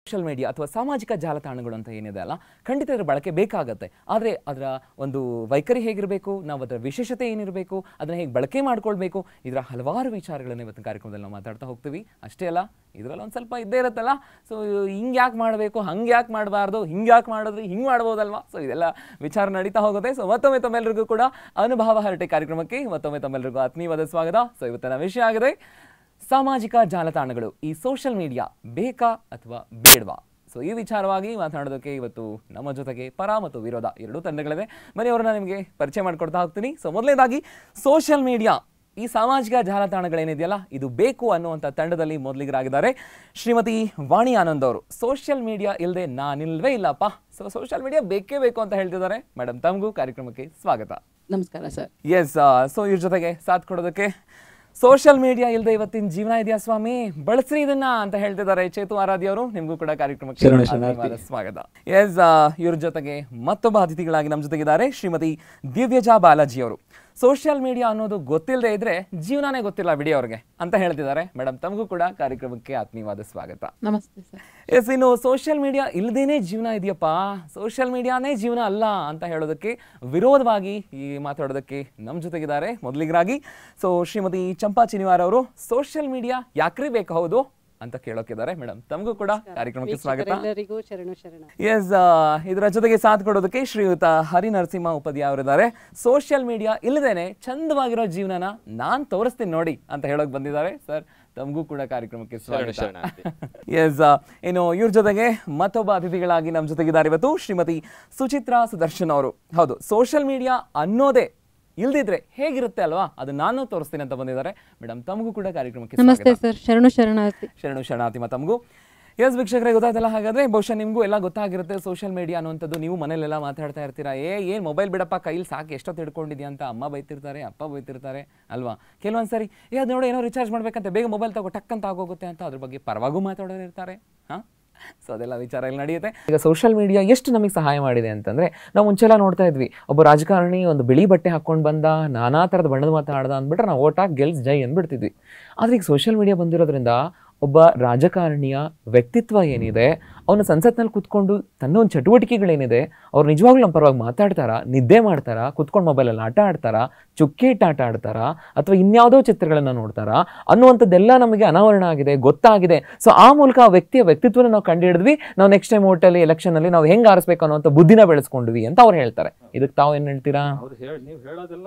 Social media ಅಥವಾ ಸಾಮಾಜಿಕ ಜಾಲತಾಣಗಳು ಅಂತ ಏನಿದೆ ಅಲ್ಲ, ಖಂಡಿತ ಇದರ ಬಳಕೆ ಬೇಕಾಗುತ್ತೆ. ಆದರೆ ಅದರ ಒಂದು ವೈಖರಿ ಹೇಗಿರಬೇಕು, ನಾವು ಅದರ ವಿಶೇಷತೆ ಏನಿರಬೇಕು, ಅದನ್ನು ಹೇಗೆ ಬಳಕೆ ಮಾಡ್ಕೊಳ್ಬೇಕು, ಇದರ ಹಲವಾರು ವಿಚಾರಗಳನ್ನು ಇವತ್ತಿನ ಕಾರ್ಯಕ್ರಮದಲ್ಲಿ ನಾವು ಮಾತಾಡ್ತಾ ಹೋಗ್ತೀವಿ. ಅಷ್ಟೇ ಅಲ್ಲ, ಇದರಲ್ಲಿ ಒಂದು ಸ್ವಲ್ಪ ಇದ್ದೇ ಇರುತ್ತಲ್ಲ, ಸೊ ಹಿಂಗೆ ಯಾಕೆ ಮಾಡಬೇಕು, ಹಂಗೆ ಯಾಕೆ ಮಾಡಬಾರ್ದು, ಹಿಂಗೆ ಯಾಕೆ ಮಾಡಿದ್ರಿ, ಹಿಂಗೆ ಮಾಡ್ಬೋದಲ್ವಾ, ಸೊ ಇದೆಲ್ಲ ವಿಚಾರ ನಡೀತಾ ಹೋಗುತ್ತೆ. ಸೊ ಮತ್ತೊಮ್ಮೆ ತಮ್ಮೆಲ್ಲರಿಗೂ ಕೂಡ ಅನುಭವ ಹರಟೆ ಕಾರ್ಯಕ್ರಮಕ್ಕೆ ಮತ್ತೊಮ್ಮೆ ತಮ್ಮೆಲ್ಲರಿಗೂ ಆತ್ಮೀಯವಾದ ಸ್ವಾಗತ. ಸೊ ಇವತ್ತಿನ ವಿಷಯ ಆಗಿದೆ ಸಾಮಾಜಿಕ ಜಾಲತಾಣಗಳು, ಈ ಸೋಷಿಯಲ್ ಮೀಡಿಯಾ ಬೇಕಾ ಅಥವಾ ಬೇಡವಾ. ಸೊ ಈ ವಿಚಾರವಾಗಿ ಮಾತನಾಡೋದಕ್ಕೆ ಇವತ್ತು ನಮ್ಮ ಜೊತೆಗೆ ಪರ ಮತ್ತು ವಿರೋಧ ಎರಡೂ ತಂಡಗಳಿವೆ. ಮನೆಯವರನ್ನ ನಿಮಗೆ ಪರಿಚಯ ಮಾಡಿಕೊಡ್ತಾ ಹೋಗ್ತೀನಿ. ಸೊ ಮೊದಲನೇದಾಗಿ ಸೋಷಿಯಲ್ ಮೀಡಿಯಾ, ಈ ಸಾಮಾಜಿಕ ಜಾಲತಾಣಗಳೇನಿದೆಯಲ್ಲ ಇದು ಬೇಕು ಅನ್ನುವಂಥ ತಂಡದಲ್ಲಿ ಮೊದಲಿಗರಾಗಿದ್ದಾರೆ ಶ್ರೀಮತಿ ವಾಣಿ ಆನಂದ್ ಅವರು. ಸೋಷಿಯಲ್ ಮೀಡಿಯಾ ಇಲ್ಲದೆ ನಾನಿಲ್ವೇ ಇಲ್ಲಪ್ಪ, ಸೊ ಸೋಷಿಯಲ್ ಮೀಡಿಯಾ ಬೇಕೇ ಬೇಕು ಅಂತ ಹೇಳ್ತಿದ್ದಾರೆ. ಮೇಡಮ್, ತಮಗೂ ಕಾರ್ಯಕ್ರಮಕ್ಕೆ ಸ್ವಾಗತ. ನಮಸ್ಕಾರ ಸರ್. ಎಸ್, ಸೊ ಇವ್ರ ಜೊತೆಗೆ ಸಾಥ್ ಕೊಡೋದಕ್ಕೆ ಸೋಷಿಯಲ್ ಮೀಡಿಯಾ ಇಲ್ಲದೆ ಇವತ್ತಿನ ಜೀವನ ಇದೆಯಾ ಸ್ವಾಮಿ, ಬಳಸ್ರಿ ಇದನ್ನ ಅಂತ ಹೇಳ್ತಿದ್ದಾರೆ ಚೇತು ಆರಾಧ್ಯ ಅವರು. ನಿಮಗೂ ಕೂಡ ಕಾರ್ಯಕ್ರಮಕ್ಕೆ ಸ್ವಾಗತ. ಎಸ್, ಇವ್ರ ಜೊತೆಗೆ ಮತ್ತೊಬ್ಬ ಅತಿಥಿಗಳಾಗಿ ನಮ್ಮ ಜೊತೆಗಿದ್ದಾರೆ ಶ್ರೀಮತಿ ದಿವ್ಯಜಾ ಬಾಲಾಜಿ ಅವರು. ಸೋಷಿಯಲ್ ಮೀಡಿಯಾ ಅನ್ನೋದು ಗೊತ್ತಿಲ್ಲದೆ ಇದ್ರೆ ಜೀವನನೇ ಗೊತ್ತಿಲ್ಲ ಬಿಡಿ ಅವ್ರಿಗೆ ಅಂತ ಹೇಳ್ತಿದ್ದಾರೆ. ಮೇಡಮ್, ತಮಗೂ ಕೂಡ ಕಾರ್ಯಕ್ರಮಕ್ಕೆ ಆತ್ಮೀಯವಾದ ಸ್ವಾಗತ. ನಮಸ್ತೆ ಸರ್. ಎಸ್, ಇನ್ನು ಸೋಷಿಯಲ್ ಮೀಡಿಯಾ ಇಲ್ಲದೇನೆ ಜೀವನ ಇದೆಯಪ್ಪ, ಸೋಷಿಯಲ್ ಮೀಡಿಯಾನೇ ಜೀವನ ಅಲ್ಲ ಅಂತ ಹೇಳೋದಕ್ಕೆ ವಿರೋಧವಾಗಿ ಈ ಮಾತಾಡೋದಕ್ಕೆ ನಮ್ಮ ಜೊತೆಗಿದ್ದಾರೆ ಮೊದಲಿಗರಾಗಿ ಸೊ ಶ್ರೀಮತಿ ಚಂಪಾ ಚಿನಿವಾರ್ ಅವರು. ಸೋಷಿಯಲ್ ಮೀಡಿಯಾ ಯಾಕ್ರಿ ಬೇಕು ಹೌದು ಅಂತ ಕೇಳೋಕಿದ್ದಾರೆ. ಮೇಡಮ್, ತಮಗೂ ಕೂಡ ಕಾರ್ಯಕ್ರಮಕ್ಕೆ ಸ್ವಾಗತ. ಎಸ್, ಇದರ ಜೊತೆಗೆ ಸಾಥ್ ಕೊಡೋದಕ್ಕೆ ಶ್ರೀಯುತ ಹರಿ ನರಸಿಂಹ ಉಪಾಧ್ಯಾಯ ಅವರಿದ್ದಾರೆ. ಸೋಷಿಯಲ್ ಮೀಡಿಯಾ ಇಲ್ಲದೇನೆ ಚಂದವಾಗಿರೋ ಜೀವನನ ನಾನ್ ತೋರಿಸ್ತೀನಿ ನೋಡಿ ಅಂತ ಹೇಳೋಕೆ ಬಂದಿದ್ದಾರೆ. ಸರ್, ತಮಗೂ ಕೂಡ ಕಾರ್ಯಕ್ರಮಕ್ಕೆ ಸ್ವಾಗತ. ಎಸ್, ಇನ್ನು ಇವ್ರ ಜೊತೆಗೆ ಮತ್ತೊಬ್ಬ ಅತಿಥಿಗಳಾಗಿ ನಮ್ಮ ಜೊತೆಗಿದ್ದಾರೆ ಇವತ್ತು ಶ್ರೀಮತಿ ಸುಚಿತ್ರಾ ಸುದರ್ಶನ್ ಅವರು. ಹೌದು, ಸೋಷಿಯಲ್ ಮೀಡಿಯಾ ಅನ್ನೋದೇ ಇಲ್ದಿದ್ರೆ ಹೇಗಿರುತ್ತೆ ಅಲ್ವಾ, ಅದು ನಾನು ತೋರಿಸ್ತೀನಿ ಅಂತ ಬಂದಿದ್ದಾರೆ. ಮೇಡಮ್, ತಮಗೂ ಕೂಡ ಕಾರ್ಯಕ್ರಮಕ್ಕೆ ನಮಸ್ತೆ ಸರ್. ಶರಣಾರ್ಥಿ ತಮಗೂ. ಎಸ್ ವೀಕ್ಷಕರೇ, ಗೊತ್ತಾಯ್ತಲ್ಲ. ಹಾಗಾದ್ರೆ ಬಹುಶಃ ನಿಮಗೂ ಎಲ್ಲ ಗೊತ್ತಾಗಿರುತ್ತೆ ಸೋಷಿಯಲ್ ಮೀಡಿಯಾ ಅನ್ನುವಂಥದ್ದು. ನೀವು ಮನೇಲೆಲ್ಲ ಮಾತಾಡ್ತಾ ಇರ್ತೀರಾ, ಏನ್ ಮೊಬೈಲ್ ಬಿಡಪ್ಪ ಕೈಲಿ ಸಾಕು, ಎಷ್ಟೊತ್ತು ಹಿಡ್ಕೊಂಡಿದ್ಯಾ ಅಂತ ಅಮ್ಮ ಬೈತಿರ್ತಾರೆ, ಅಪ್ಪ ಬೈತಿರ್ತಾರೆ ಅಲ್ವಾ. ಕೆಲವೊಂದ್ಸರಿ ಅದು ನೋಡಿ ಏನೋ ರಿಚಾರ್ಜ್ ಮಾಡ್ಬೇಕಂತ ಬೇಗ ಮೊಬೈಲ್ ತಗೋ ಟಕ್ ಅಂತ ಆಗೋಗುತ್ತೆ ಅಂತ ಅದ್ರ ಬಗ್ಗೆ ಪರವಾಗೂ ಮಾತಾಡೋರು ಇರ್ತಾರೆ. ಸೊ ಅದೆಲ್ಲ ವಿಚಾರ ಇಲ್ಲಿ ನಡೆಯುತ್ತೆ. ಈಗ ಸೋಷಿಯಲ್ ಮೀಡಿಯಾ ಎಷ್ಟು ನಮಗೆ ಸಹಾಯ ಮಾಡಿದೆ ಅಂತಂದ್ರೆ, ನಾವು ಮುಂಚೆಲ್ಲ ನೋಡ್ತಾ ಇದ್ವಿ, ಒಬ್ಬ ರಾಜಕಾರಣಿ ಒಂದು ಬಿಳಿ ಬಟ್ಟೆ ಹಾಕೊಂಡು ಬಂದ, ನಾನಾ ಥರದ ಬಣ್ಣದ ಮಾತಾಡ್ದ ಅಂದ್ಬಿಟ್ರೆ ನಾವು ಓಟ್ ಹಾಕಿ ಗೆಲ್ಸ್ ಜೈ ಅಂದ್ಬಿಡ್ತಿದ್ವಿ. ಆದ್ರೆ ಈಗ ಸೋಷಿಯಲ್ ಮೀಡಿಯಾ ಬಂದಿರೋದ್ರಿಂದ ಒಬ್ಬ ರಾಜಕಾರಣಿಯ ವ್ಯಕ್ತಿತ್ವ ಏನಿದೆ, ಅವನ ಸಂಸತ್ನಲ್ಲಿ ಕುತ್ಕೊಂಡು ತನ್ನ ಒಂದು ಚಟುವಟಿಕೆಗಳೇನಿದೆ, ಅವ್ರು ನಿಜವಾಗ್ಲೂ ನಮ್ಮ ಪರವಾಗಿ ಮಾತಾಡ್ತಾರಾ, ನಿದ್ದೆ ಮಾಡ್ತಾರಾ, ಕುತ್ಕೊಂಡು ಮೊಬೈಲಲ್ಲಿ ಆಟ ಆಡ್ತಾರಾ, ಚುಕ್ಕೇಟ್ ಆಟ ಆಡ್ತಾರಾ, ಅಥವಾ ಇನ್ಯಾವುದೋ ಚಿತ್ರಗಳನ್ನು ನೋಡ್ತಾರಾ ಅನ್ನುವಂಥದ್ದೆಲ್ಲ ನಮಗೆ ಅನಾವರಣ ಆಗಿದೆ, ಗೊತ್ತಾಗಿದೆ. ಸೊ ಆ ಮೂಲಕ ಆ ವ್ಯಕ್ತಿಯ ವ್ಯಕ್ತಿತ್ವನ ನಾವು ಕಂಡುಹಿಡಿದ್ವಿ. ನಾವು ನೆಕ್ಸ್ಟ್ ಟೈಮ್ ಓಟಲ್ಲಿ ಎಲೆಕ್ಷನಲ್ಲಿ ನಾವು ಹೆಂಗೆ ಆರಿಸ್ಬೇಕು ಅನ್ನೋಂಥ ಬುದ್ಧಿನ ಬೆಳೆಸ್ಕೊಂಡ್ವಿ ಅಂತ ಅವ್ರು ಹೇಳ್ತಾರೆ. ಇದಕ್ಕೆ ತಾವು ಏನ್ ಹೇಳ್ತೀರಾ? ನೀವು ಹೇಳೋದೆಲ್ಲ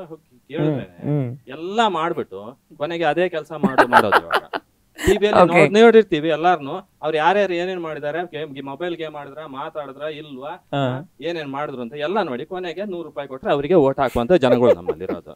ಎಲ್ಲ ಮಾಡ್ಬಿಟ್ಟು ಕೊನೆಗೆ ಅದೇ ಕೆಲಸ ಮಾಡೋದು. ಟಿವಿಯಲ್ಲಿ ನೋಡಿರ್ತೀವಿ ಎಲ್ಲಾರ್ನು, ಅವ್ರು ಯಾರ್ಯಾರು ಏನೇನ್ ಮಾಡಿದಾರೆ, ಮೊಬೈಲ್ ಗೇಮ್ ಮಾಡಿದ್ರ, ಮಾತಾಡಿದ್ರ ಇಲ್ವಾ, ಏನೇನ್ ಮಾಡಿದ್ರು ಅಂತ ಎಲ್ಲ ನೋಡಿ ಕೊನೆಗೆ 100 ರೂಪಾಯಿ ಕೊಟ್ರೆ ಅವರಿಗೆ ಓಟ್ ಹಾಕುವಂತ ಜನಗಳು ನಮ್ಮಲ್ಲಿರೋದು.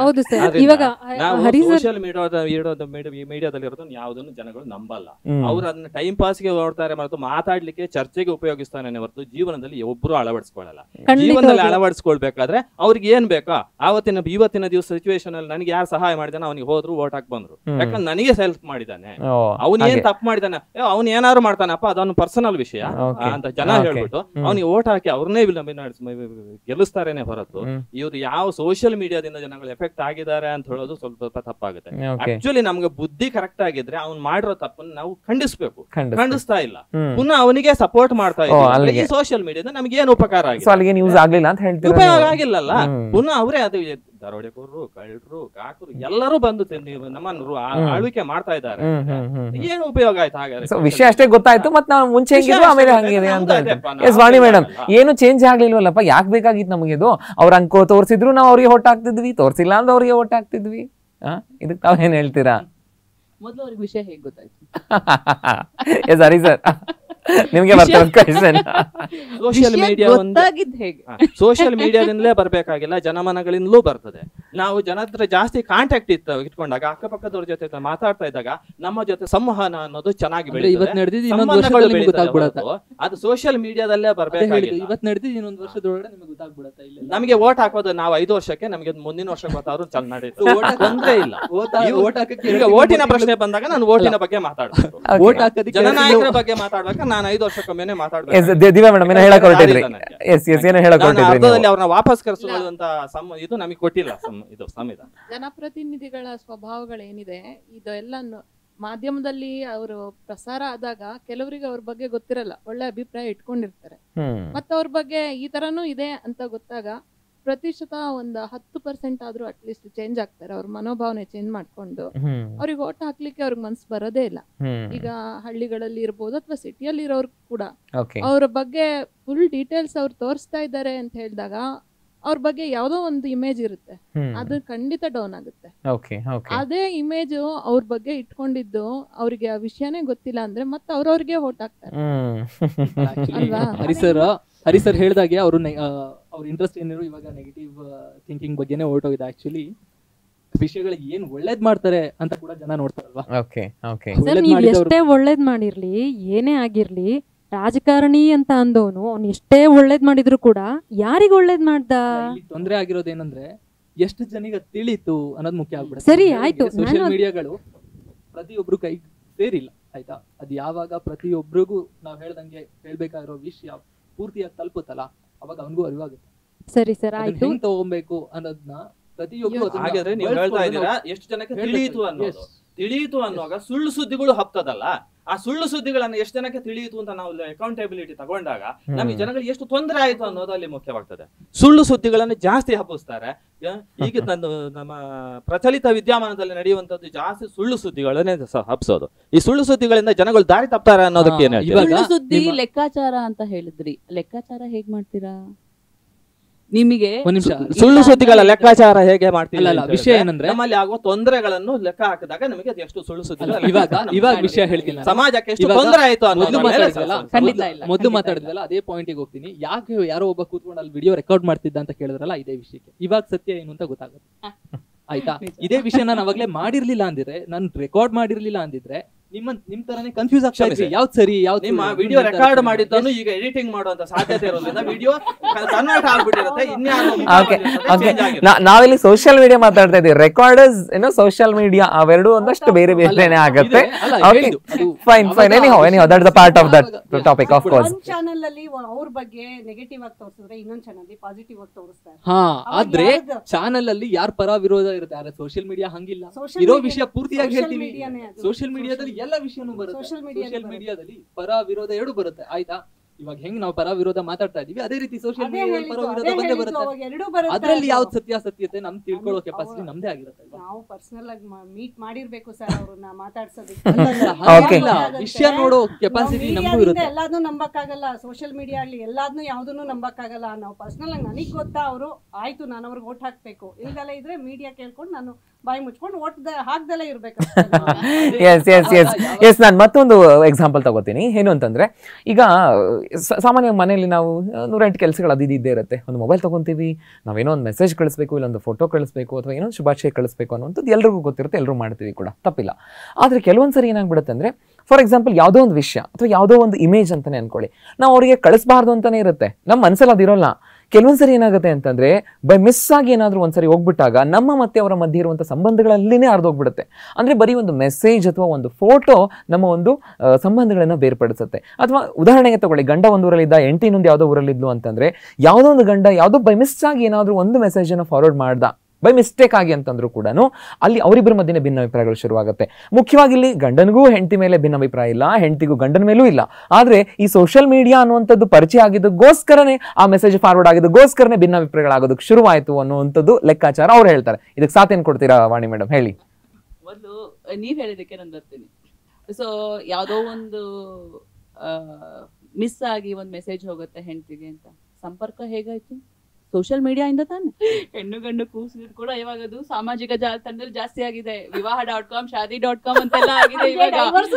ಸೋಷಿಯಲ್ ಮೀಡಿಯಾದಲ್ಲಿ ಇರೋದನ್ನ ಯಾವ್ದನ್ನು ಜನಗಳು ನಂಬಲ್ಲ. ಅವ್ರು ಅದನ್ನ ಟೈಮ್ ಪಾಸ್ಗೆ ಓಡ್ತಾರೆ ಮತ್ತು ಮಾತಾಡ್ಲಿಕ್ಕೆ ಚರ್ಚೆಗೆ ಉಪಯೋಗಿಸ್ತಾನೆ ಹೊರತು ಜೀವನದಲ್ಲಿ ಒಬ್ರು ಅಳವಡಿಸ್ಕೊಳ್ಳಲ್ಲ. ಜೀವನದಲ್ಲಿ ಅಳವಡಿಸ್ಕೊಳ್ಬೇಕಾದ್ರೆ ಅವ್ರಿಗೆ ಏನ್ ಬೇಕಾ, ಇವತ್ತಿನ ದಿವಸ ಸಿಚುವೇಶನ್ ಅಲ್ಲಿ ನನಗೆ ಯಾರು ಸಹಾಯ ಮಾಡಿದಾನೆ ಅವನಿಗೆ ಹೋದ್ರು ಓಟ್ ಹಾಕಿ ಬಂದ್ರು, ಯಾಕಂದ್ರೆ ನನಗೆ ಹೆಲ್ಪ್ ಮಾಡಿದಾನೆ, ಅವ್ನ ಏನ್ ತಪ್ಪು ಮಾಡಿದಾನೆ, ಅವ್ನು ಏನಾದ್ರು ಮಾಡ್ತಾನಪ್ಪ ಅದೊಂದು ಪರ್ಸನಲ್ ವಿಷಯ ಅಂತ ಜನ ಹೇಳ್ಬಿಟ್ಟು ಅವ್ನಿಗೆ ಓಟ್ ಹಾಕಿ ಅವ್ರನ್ನೇ ಗೆಲ್ಲಿಸ್ತಾರೇನೆ ಹೊರತು ಇವ್ರು ಯಾವ ಸೋಷಿಯಲ್ ಮೀಡಿಯಾದಿಂದ ಜನಗಳು ಎಫೆಕ್ಟ್ ಆಗಿದ್ದಾರೆ ಅಂತ ಹೇಳೋದು ಸ್ವಲ್ಪ ತಪ್ಪಾಗುತ್ತೆ. ಆಕ್ಚುಲಿ ನಮ್ಗೆ ಬುದ್ಧಿ ಕರೆಕ್ಟ್ ಆಗಿದ್ರೆ ಅವ್ನು ಮಾಡಿರೋ ತಪ್ಪನ್ನು ನಾವು ಖಂಡಿಸ್ಬೇಕು, ಖಂಡಿಸ್ತಾ ಇಲ್ಲ, ಪುನಃ ಅವನಿಗೆ ಸಪೋರ್ಟ್ ಮಾಡ್ತಾ ಇದ್ದೀವಿ. ಈ ಸೋಷಿಯಲ್ ಮೀಡಿಯಾದ ನಮ್ಗೆ ಏನು ಉಪಕಾರ ಉಪಯೋಗ ಆಗಿಲ್ಲಲ್ಲ, ಪುನಃ ಅವರೇ ಅದು ದರೋಡೆಕೋರು, ಕಳ್ಳರು, ಕಾಕರು ಎಲ್ಲರೂ ಬಂದು ನಮ್ಮನ್ನು ಆಳ್ವಿಕೆ ಮಾಡ್ತಾ ಇದ್ದಾರೆ. ಏನು ಉಪಯೋಗ ಆಯ್ತು? ಹಾಗಾದ್ರೆ ವಿಷಯ ಅಷ್ಟೇ ಗೊತ್ತಾಯ್ತು, ಮತ್ತೆ ನಾವು ಮುಂಚೆ ಹೆಂಗಿದ್ವು ಆಮೇಲೆ ಹಂಗಿದೆ ಅಂತ. ಎಸ್ ವಾಣಿ ಮೇಡಮ್, ಏನು ಚೇಂಜ್ ಆಗ್ಲಿಲ್ವಲ್ಲಪ್ಪ, ಯಾಕೆ ಬೇಕಾಗಿತ್ತು ನಮಗಿದು? ಅವ್ರ ಅಂಕೋ ತೋರಿಸಿದ್ರು ನಾವು ಅವ್ರಿಗೆ ಓಟ್ ಹಾಕ್ತಿದ್ವಿ, ತೋರಿಸಿಲ್ಲ ಅಂದ್ರೆ ಅವ್ರಿಗೆ ಓಟ್ ಹಾಕ್ತಿದ್ವಿ. ಇದಕ್ಕೆ ತಾವ್ ಏನ್ ಹೇಳ್ತೀರಾ? ಮೊದಲು ಅವ್ರಿಗೆ ವಿಷಯ ಹೇಗೆ ಗೊತ್ತಾಯ್ತು? ಎಸ್ ಹರಿ ಸರ್, ನಿಮ್ಗೆ ಸೋಷಿಯಲ್ ಮೀಡಿಯಾದಿಂದಲೇ ಬರ್ಬೇಕಾಗಿಲ್ಲ, ಜನಮನಗಳಿಂದಲೂ ಬರ್ತದೆ. ನಾವು ಜನ ಹತ್ರ ಜಾಸ್ತಿ ಕಾಂಟ್ಯಾಕ್ಟ್ ಇಟ್ಕೊಂಡಾಗ, ಅಕ್ಕಪಕ್ಕದವ್ರ ಜೊತೆ ಮಾತಾಡ್ತಾ ಇದ್ದಾಗ ನಮ್ಮ ಜೊತೆ ಸಂವಹನ ಅನ್ನೋದು ಚೆನ್ನಾಗಿ ಅದು ಸೋಷಿಯಲ್ ಮೀಡಿಯಾದಲ್ಲೇ ಬರ್ಬೇಕಾಗಿಲ್ಲ. ನಮಗೆ ಓಟ್ ಹಾಕೋದು ನಾವು 5 ವರ್ಷಕ್ಕೆ, ನಮಗೆ ಮುಂದಿನ ವರ್ಷಕ್ಕೆ ಗೊತ್ತಾದ್ರು ಚೆನ್ನ ನಡೀತು, ತೊಂದ್ರೆ ಇಲ್ಲ. ಓಟಿನ ಪ್ರಶ್ನೆ ಬಂದಾಗ ನಾನು ಓಟಿನ ಬಗ್ಗೆ ಮಾತಾಡ್ಬೇಕು, ಜನನಾಯಕರ ಬಗ್ಗೆ ಮಾತಾಡ್ಬೇಕು. ನಾನು 5 ವರ್ಷಕ್ಕೊಮ್ಮೆ ಮಾತಾಡ್ಬೇಕು. ಅವ್ರನ್ನ ವಾಪಸ್ ಕರೆಸುವಂತ ಇದು ನಮಗೆ ಕೊಟ್ಟಿಲ್ಲ ಇದು ಸಂವಿಧಾನ. ಜನಪ್ರತಿನಿಧಿಗಳ ಸ್ವಭಾವಗಳೇನಿದೆ ಇದೆಲ್ಲ ಮಾಧ್ಯಮದಲ್ಲಿ ಅವರು ಪ್ರಸಾರ ಆದಾಗ ಕೆಲವರಿಗೆ ಅವ್ರ ಬಗ್ಗೆ ಗೊತ್ತಿರಲ್ಲ, ಒಳ್ಳೆ ಅಭಿಪ್ರಾಯ ಇಟ್ಕೊಂಡಿರ್ತಾರೆ. ಮತ್ತೆ ಅವ್ರ ಬಗ್ಗೆ ಈ ತರನೂ ಇದೆ ಅಂತ ಗೊತ್ತಾಗ ಪ್ರತಿಶತ ಒಂದು 10% ಆದ್ರೂ ಅಟ್ಲೀಸ್ಟ್ ಚೇಂಜ್ ಆಗ್ತಾರೆ. ಅವ್ರ ಮನೋಭಾವನೆ ಚೇಂಜ್ ಮಾಡ್ಕೊಂಡು ಅವ್ರಿಗೆ ಓಟ್ ಹಾಕ್ಲಿಕ್ಕೆ ಅವ್ರಿಗೆ ಮನ್ಸು ಬರೋದೇ ಇಲ್ಲ. ಈಗ ಹಳ್ಳಿಗಳಲ್ಲಿ ಇರ್ಬೋದು ಅಥವಾ ಸಿಟಿಯಲ್ಲಿ ಇರೋರು ಕೂಡ ಅವ್ರ ಬಗ್ಗೆ ಫುಲ್ ಡೀಟೇಲ್ಸ್ ಅವ್ರು ತೋರಿಸ್ತಾ ಇದ್ದಾರೆ ಅಂತ ಹೇಳಿದಾಗ ಅವ್ರ ಬಗ್ಗೆ ಯಾವ್ದೋ ಒಂದು ಇಮೇಜ್ ಇರುತ್ತೆ, ಅದು ಖಂಡಿತ ಡೌನ್ ಆಗುತ್ತೆ. ಅದೇ ಇಮೇಜ್ ಅವ್ರ ಬಗ್ಗೆ ಇಟ್ಕೊಂಡಿದ್ದು ಅವ್ರಿಗೆ ಆ ವಿಷಯನೇ ಗೊತ್ತಿಲ್ಲ ಅಂದ್ರೆ ಮತ್ತೆ ಅವ್ರವ್ರಿಗೆ ಓಟ್ ಹಾಕ್ತಾರೆ ಅಲ್ವಾ? ಹರಿ ಸರ್ ಹೇಳ್ದಾಗೆ ಅವ್ರ ಇಂಟ್ರೆಸ್ಟ್ ಏನಿರೋ ಇವಾಗ ನೆಗೆಟಿವ್ ಥಿಂಕಿಂಗ್ ಬಗ್ಗೆನೇ ಹೊರಟೋಗಿದೆ. ಆಕ್ಚುಲಿ ವಿಷಯಗಳಿಗೆ ಏನ್ ಒಳ್ಳೇದ್ ಮಾಡ್ತಾರೆ ಅಂತ ಕೂಡ ಜನ ನೋಡ್ತಾರಲ್ವಾ. ನೀವ್ ಎಷ್ಟೇ ಒಳ್ಳೇದ್ ಮಾಡಿರ್ಲಿ, ಏನೇ ಆಗಿರ್ಲಿ, ರಾಜಕಾರಣಿ ಅಂತ ಅಂದವನು ಅವ್ನು ಎಷ್ಟೇ ಒಳ್ಳೇದ್ ಮಾಡಿದ್ರು ಕೂಡ ಯಾರಿಗ ಒಳ್ಳೇದ್ ಮಾಡ್ದ? ತೊಂದ್ರೆ ಆಗಿರೋದೇನಂದ್ರೆ ಎಷ್ಟು ಜನಿಗೆ ತಿಳಿತು ಅನ್ನೋದು ಮುಖ್ಯ ಆಗ್ಬಿಡುತ್ತೆ. ಸರಿ ಆಯ್ತು, ಸೋಷಿಯಲ್ ಮೀಡಿಯಾಗಳು ಪ್ರತಿಯೊಬ್ರು ಕೈ ಸೇರಿಲ್ಲ ಆಯ್ತಾ. ಅದ್ ಯಾವಾಗ ಪ್ರತಿಯೊಬ್ಬರಿಗೂ ನಾವ್ ಹೇಳ್ದಂಗೆ ಹೇಳ್ಬೇಕಾಗಿರೋ ವಿಷಯ ಪೂರ್ತಿಯಾಗಿ ತಲುಪುತ್ತಲ್ಲ, ಅವಾಗ ಅವನಿಗೂ ಅರಿವಾಗುತ್ತೆ. ಸರಿ ಸರ್ ಆಯ್ತು, ಹೆಂಗ್ ತಗೋಬೇಕು ಅನ್ನೋದನ್ನ ಪ್ರತಿಯೊಬ್ರು. ಹಾಗಾದ್ರೆ ನೀವು ಹೇಳ್ತಾ ಇದ್ದೀರಾ ಎಷ್ಟು ಜನಕ್ಕೆ ತಿಳಿಯಿತು ಅನ್ನೋದು. ತಿಳಿಯಿತು ಅನ್ನುವಾಗ ಸುಳ್ಳು ಸುದ್ದಿಗಳು ಹಬ್ತದಲ್ಲ, ಆ ಸುಳ್ಳು ಸುದ್ದಿಗಳನ್ನ ಎಷ್ಟು ಜನಕ್ಕೆ ತಿಳಿಯಿತು ಅಂತ ನಾವು ಅಕೌಂಟಬಿಲಿಟಿ ತಗೊಂಡಾಗ ನಮಗೆ ಜನಗಳಿಗೆ ಎಷ್ಟು ತೊಂದರೆ ಆಯ್ತು ಅನ್ನೋದು ಅಲ್ಲಿ ಮುಖ್ಯವಾಗ್ತದೆ. ಸುಳ್ಳು ಸುದ್ದಿಗಳನ್ನು ಜಾಸ್ತಿ ಹಬ್ಬಿಸ್ತಾರೆ. ಈಗ ನಮ್ಮ ಪ್ರಚಲಿತ ವಿದ್ಯಮಾನದಲ್ಲಿ ನಡೆಯುವಂತದ್ದು ಜಾಸ್ತಿ ಸುಳ್ಳು ಸುದ್ದಿಗಳನ್ನೇ ಹಬ್ಸೋದು. ಈ ಸುಳ್ಳು ಸುದ್ದಿಗಳಿಂದ ಜನಗಳು ದಾರಿ ತಪ್ತಾರೆ ಅನ್ನೋದಕ್ಕೆ ಏನ್ ಹೇಳ್ತೀರಾ? ಸುದ್ದಿ ಲೆಕ್ಕಾಚಾರ ಅಂತ ಹೇಳಿದ್ರಿ, ಲೆಕ್ಕಾಚಾರ ಹೇಗ್ ಮಾಡ್ತೀರಾ? ನಿಮಗೆ ಸುಳ್ಳು ಸುದ್ದಿಗಳ ಲೆಕ್ಕಾಚಾರ ಹೇಗೆ ಮಾಡ್ತಿಲ್ಲ? ವಿಷಯ ಏನಂದ್ರೆ ನಮ್ಮಲ್ಲಿ ಆಗುವ ತೊಂದರೆಗಳನ್ನು ಲೆಕ್ಕ ಹಾಕಿದಾಗ ನಮಗೆ ಎಷ್ಟು ಸುಳ್ಳು ಸುದ್ದಿಗಳು ಇವಾಗ ವಿಷಯ ಹೇಳ್ತೀನಿ, ಸಮಾಜಕ್ಕೆ ಎಷ್ಟು ತೊಂದರೆ ಆಯ್ತು ಮೊದಲು ಮಾತಾಡಿದ್ವಲ್ಲ ಅದೇ ಪಾಯಿಂಟಿಗೆ ಹೋಗ್ತೀನಿ. ಯಾಕೆ ಯಾರೋ ಒಬ್ಬ ಕೂತ್ಕೊಂಡು ಅಲ್ಲಿ ವಿಡಿಯೋ ರೆಕಾರ್ಡ್ ಮಾಡ್ತಿದ್ದ ಅಂತ ಕೇಳಿದ್ರಲ್ಲ, ಇದೇ ವಿಷಯಕ್ಕೆ. ಇವಾಗ ಸತ್ಯ ಏನು ಅಂತ ಗೊತ್ತಾಗುತ್ತೆ ಆಯ್ತಾ. ಇದೇ ವಿಷಯ ನಾನು ಅವಾಗ್ಲೇ ಮಾಡಿರ್ಲಿಲ್ಲ ಅಂದಿದ್ರೆ, ನಾನು ರೆಕಾರ್ಡ್ ಮಾಡಿರ್ಲಿಲ್ಲ ಅಂದಿದ್ರೆ ನಿಮ್ ತರಾನೇ ಕನ್ಫ್ಯೂಸ್ ಆಗ್ತಾ ಇದ್ವಿ, ಯಾವ್ದು ಸರಿ ಯಾವ್ದು. ನಿಮ್ಮ ವಿಡಿಯೋ ರೆಕಾರ್ಡ್ ಮಾಡಿದ್ದನ್ನು ಈಗ ಎಡಿಟಿಂಗ್ ಮಾಡುವಂತ ಸಾಧ್ಯತೆ ಇರೋದ್ರಿಂದ ವಿಡಿಯೋ ಕನ್ವರ್ಟ್ ಆಗ್ಬಿಟ್ಟಿರುತ್ತೆ. ನಾವಿಲ್ಲಿ ಸೋಷಿಯಲ್ ಮೀಡಿಯಾ ಮಾತಾಡ್ತಾ ಇದೀವಿ, ರೆಕಾರ್ಡರ್ಸ್ ಏನೋ ಸೋಷಿಯಲ್ ಮೀಡಿಯಾ ಅವೆರಡು ಒಂದಷ್ಟು ಬೇರೆ ಬೇರೆನೆ ಆಗುತ್ತೆ. Fine fine, anyhow that is the part of that topic. Of course ಒಂದು ಚಾನೆಲ್ ಅಲ್ಲಿ ಅವ್ರ ಬಗ್ಗೆ ನೆಗೆಟಿವ್ ಆಗಿ ತೋರಿಸಿದ್ರೆ ಇನ್ನೊಂದು ಚಾನೆಲ್ ಅಲ್ಲಿ ಪಾಸಿಟಿವ್ ಆಗಿ ತೋರಿಸ್ತಾರೆ. ಆದ್ರೆ ಚಾನೆಲ್ ಅಲ್ಲಿ ಯಾರ ಪರ ವಿರೋಧ ಇರುತ್ತೆ, ಆದ್ರೆ ಸೋಷಿಯಲ್ ಮೀಡಿಯಾ ಹಂಗಿಲ್ಲ. ಇರೋ ವಿಷಯ ಪೂರ್ತಿಯಾಗಿ ಹೇಳ್ತೀವಿ. ಸೋಷಿಯಲ್ ಮೀಡಿಯಾದಲ್ಲಿ ಎಲ್ಲ ವಿಷಯನೂ ಬರುತ್ತೆ. ಸೋಷಿಯಲ್ ಮೀಡಿಯಾದಲ್ಲಿ ಪರ ವಿರೋಧ ಎರಡು ಬರುತ್ತೆ ಆಯ್ತಾ. ಇವಾಗ ಹೆಂಗ್ ನಾವು ಪರ ವಿರೋಧ ಮಾತಾಡ್ತಾ ಇದೀವಿ, ಅದೇ ರೀತಿ ಸೋಷಿಯಲ್ ಮೀಡಿಯಾದಲ್ಲಿ ಪರ ವಿರೋಧ ಬಂದೇ ಬರುತ್ತೆ. ಅದ್ರಲ್ಲಿ ಯಾವ್ದು ಸತ್ಯಾಸತ್ಯತೆ ನಮ್ ತಿಳ್ಕೊಳ್ಳೋ ಕೆಪಾಸಿಟಿ ನಮ್ದೇ ಆಗಿರುತ್ತೆ. ನಾವು ಪರ್ಸನಲ್ ಆಗಿ ಮೀಟ್ ಮಾಡಿರ್ಬೇಕು ಸರ್ ಅವ್ರನ್ನ ಮಾತಾಡ್ಸೋದಕ್ಕೆ. ವಿಷಯ ನೋಡೋ ಕೆಪಾಸಿಟಿ ನಮಗೂ ಇರುತ್ತೆ. ಎಲ್ಲಾದ್ನೂ ನಂಬಕ್ಕಾಗಲ್ಲ, ಸೋಷಿಯಲ್ ಮೀಡಿಯಾ ಅಲ್ಲಿ ಎಲ್ಲಾದ್ನೂ ಯಾವ್ದನ್ನು ನಂಬಕ್ಕಾಗಲ್ಲ. ನಾವು ಪರ್ಸನಲ್ ಆಗಿ ನನಗ್ ಗೊತ್ತಾ ಅವರು ಆಯ್ತು ನಾನು ಅವ್ರಿಗೆ ಓಟ್ ಹಾಕ್ಬೇಕು, ಇಲ್ದೆಲ್ಲ ಇದ್ರೆ ಮೀಡಿಯಾ ಕೇಳ್ಕೊಂಡು ನಾನು ಬಾಯಿ ಮುಚ್ಕೊಂಡು ಓಟ್ ಹಾಕ್ದೆಲ್ಲ ಇರ್ಬೇಕು. ನಾನು ಮತ್ತೊಂದು ಎಕ್ಸಾಂಪಲ್ ತಗೋತೀನಿ. ಏನು ಅಂತಂದ್ರೆ, ಈಗ ಸಾಮಾನ್ಯ ಮನೆಯಲ್ಲಿ ನಾವು 108 ಕೆಲಸಗಳು ಅದು ಇದ್ದೇ ಇರುತ್ತೆ. ಒಂದು ಮೊಬೈಲ್ ತಗೊಂತೀವಿ, ನಾವೇನೋ ಒಂದು ಮೆಸೇಜ್ ಕಳಿಸ್ಬೇಕು, ಇಲ್ಲೊಂದು ಫೋಟೋ ಕಳಿಸ್ಬೇಕು, ಅಥವಾ ಏನೋ ಶುಭಾಶಯ ಕಳಿಸ್ಬೇಕು ಅನ್ನೋಂಥದ್ದು ಎಲ್ರಿಗೂ ಗೊತ್ತಿರುತ್ತೆ, ಎಲ್ಲರೂ ಮಾಡ್ತೀವಿ ಕೂಡ, ತಪ್ಪಿಲ್ಲ. ಆದರೆ ಕೆಲವೊಂದ್ಸರಿ ಏನಾಗ್ಬಿಡುತ್ತೆ ಅಂದರೆ, ಫಾರ್ ಎಕ್ಸಾಂಪಲ್ ಯಾವುದೋ ಒಂದು ವಿಷಯ ಅಥವಾ ಯಾವುದೋ ಒಂದು ಇಮೇಜ್ ಅಂತಲೇ ಅನ್ಕೊಳ್ಳಿ, ನಾವು ಅವರಿಗೆ ಕಳಿಸ್ಬಾರ್ದು ಅಂತಲೇ ಇರುತ್ತೆ, ನಮ್ಮ ಮನಸ್ಸಲ್ಲಿ ಅದಿರೋಲ್ಲ. ಕೆಲವೊಂದ್ಸರಿ ಏನಾಗುತ್ತೆ ಅಂತಂದ್ರೆ, ಬೈ ಮಿಸ್ ಆಗಿ ಏನಾದರೂ ಒಂದ್ಸರಿ ಹೋಗ್ಬಿಟ್ಟಾಗ ನಮ್ಮ ಮತ್ತೆ ಅವರ ಮಧ್ಯೆ ಇರುವಂಥ ಸಂಬಂಧಗಳಲ್ಲಿನೇ ಅರ್ಧೋಗ್ಬಿಡುತ್ತೆ. ಅಂದರೆ ಬರೀ ಒಂದು ಮೆಸೇಜ್ ಅಥವಾ ಒಂದು ಫೋಟೋ ನಮ್ಮ ಒಂದು ಸಂಬಂಧಗಳನ್ನು ಬೇರ್ಪಡಿಸುತ್ತೆ. ಅಥವಾ ಉದಾಹರಣೆಗೆ ತಗೊಳ್ಳಿ, ಗಂಡ ಒಂದು ಊರಲ್ಲಿದ್ದ, ಹೆಂಡತಿ ಇನ್ನೊಂದು ಯಾವುದೋ ಊರಲ್ಲಿದ್ಲು ಅಂತಂದ್ರೆ, ಯಾವುದೋ ಒಂದು ಗಂಡ ಯಾವುದೋ ಬೈ ಮಿಸ್ ಆಗಿ ಏನಾದರೂ ಒಂದು ಮೆಸೇಜನ್ನು ಫಾರ್ವರ್ಡ್ ಮಾಡ್ದ, ಬೈ ಮಿಸ್ಟೇಕ್ ಆಗಿ ಅಂತಂದ್ರೂ ಕೂಡ ಅಲ್ಲಿ ಅವರಿಬ್ಬರ ಮಧ್ಯೆ ಭಿನ್ನಾಭಿಪ್ರಾಯಗಳು ಶುರುವಾಗುತ್ತೆ. ಮುಖ್ಯವಾಗಿ ಇಲ್ಲಿ ಗಂಡನಿಗೂ ಹೆಂಡತಿ ಮೇಲೆ ಭಿನ್ನಾಭಿಪ್ರಾಯ ಇಲ್ಲ, ಹೆಂಡತಿಗೂ ಗಂಡನ ಮೇಲೂ ಇಲ್ಲ. ಆದ್ರೆ ಈ ಸೋಷಿಯಲ್ ಮೀಡಿಯಾ ಅನ್ನುವಂಥದ್ದು ಪರಿಚಯ ಆಗಿದ್ದಕ್ಕೋಸ್ಕರನೇ, ಆ ಮೆಸೇಜ್ ಫಾರ್ವರ್ಡ್ ಆಗಿದ್ದಕ್ಕೋಸ್ಕರನೇ ಭಿನ್ನಾಭಿಪ್ರಾಯಗಳಾಗೋದಕ್ಕೆ ಶುರುವಾಯಿತು ಅನ್ನುವಂಥದ್ದು ಲೆಕ್ಕಾಚಾರ ಅವ್ರು ಹೇಳ್ತಾರೆ. ಇದಕ್ಕೆ ಸಾಥ್ ಏನ್ ಕೊಡ್ತೀರಾ ವಾಣಿ ಮೇಡಮ್, ಹೇಳಿ. ಮೊದಲು ನೀವ್ ಹೇಳಿದಕ್ಕೆ ನಾನು ಬರ್ತೀನಿ. ಸೊ ಯಾವುದೋ ಒಂದು ಮಿಸ್ ಆಗಿ ಒಂದು ಮೆಸೇಜ್ ಹೋಗುತ್ತೆ ಹೆಂಡತಿಗೆ ಅಂತ, ಸಂಪರ್ಕ ಹೇಗಾಯ್ತು? ಸೋಷಿಯಲ್ ಮೀಡಿಯಾ ಇಂದ ತಾನೆ. ಹೆಣ್ಣು ಗಂಡು ಕೂಸಿದ್ ಕೂಡ ಇವಾಗ ಅದು ಸಾಮಾಜಿಕ ಜಾಲತಾಣದಲ್ಲಿ ಜಾಸ್ತಿ ಆಗಿದೆ. ವಿವಾಹ.com, ಶಾದಿ.com ಅಂತೆಲ್ಲ ಆಗಿದೆ ಇವಾಗ.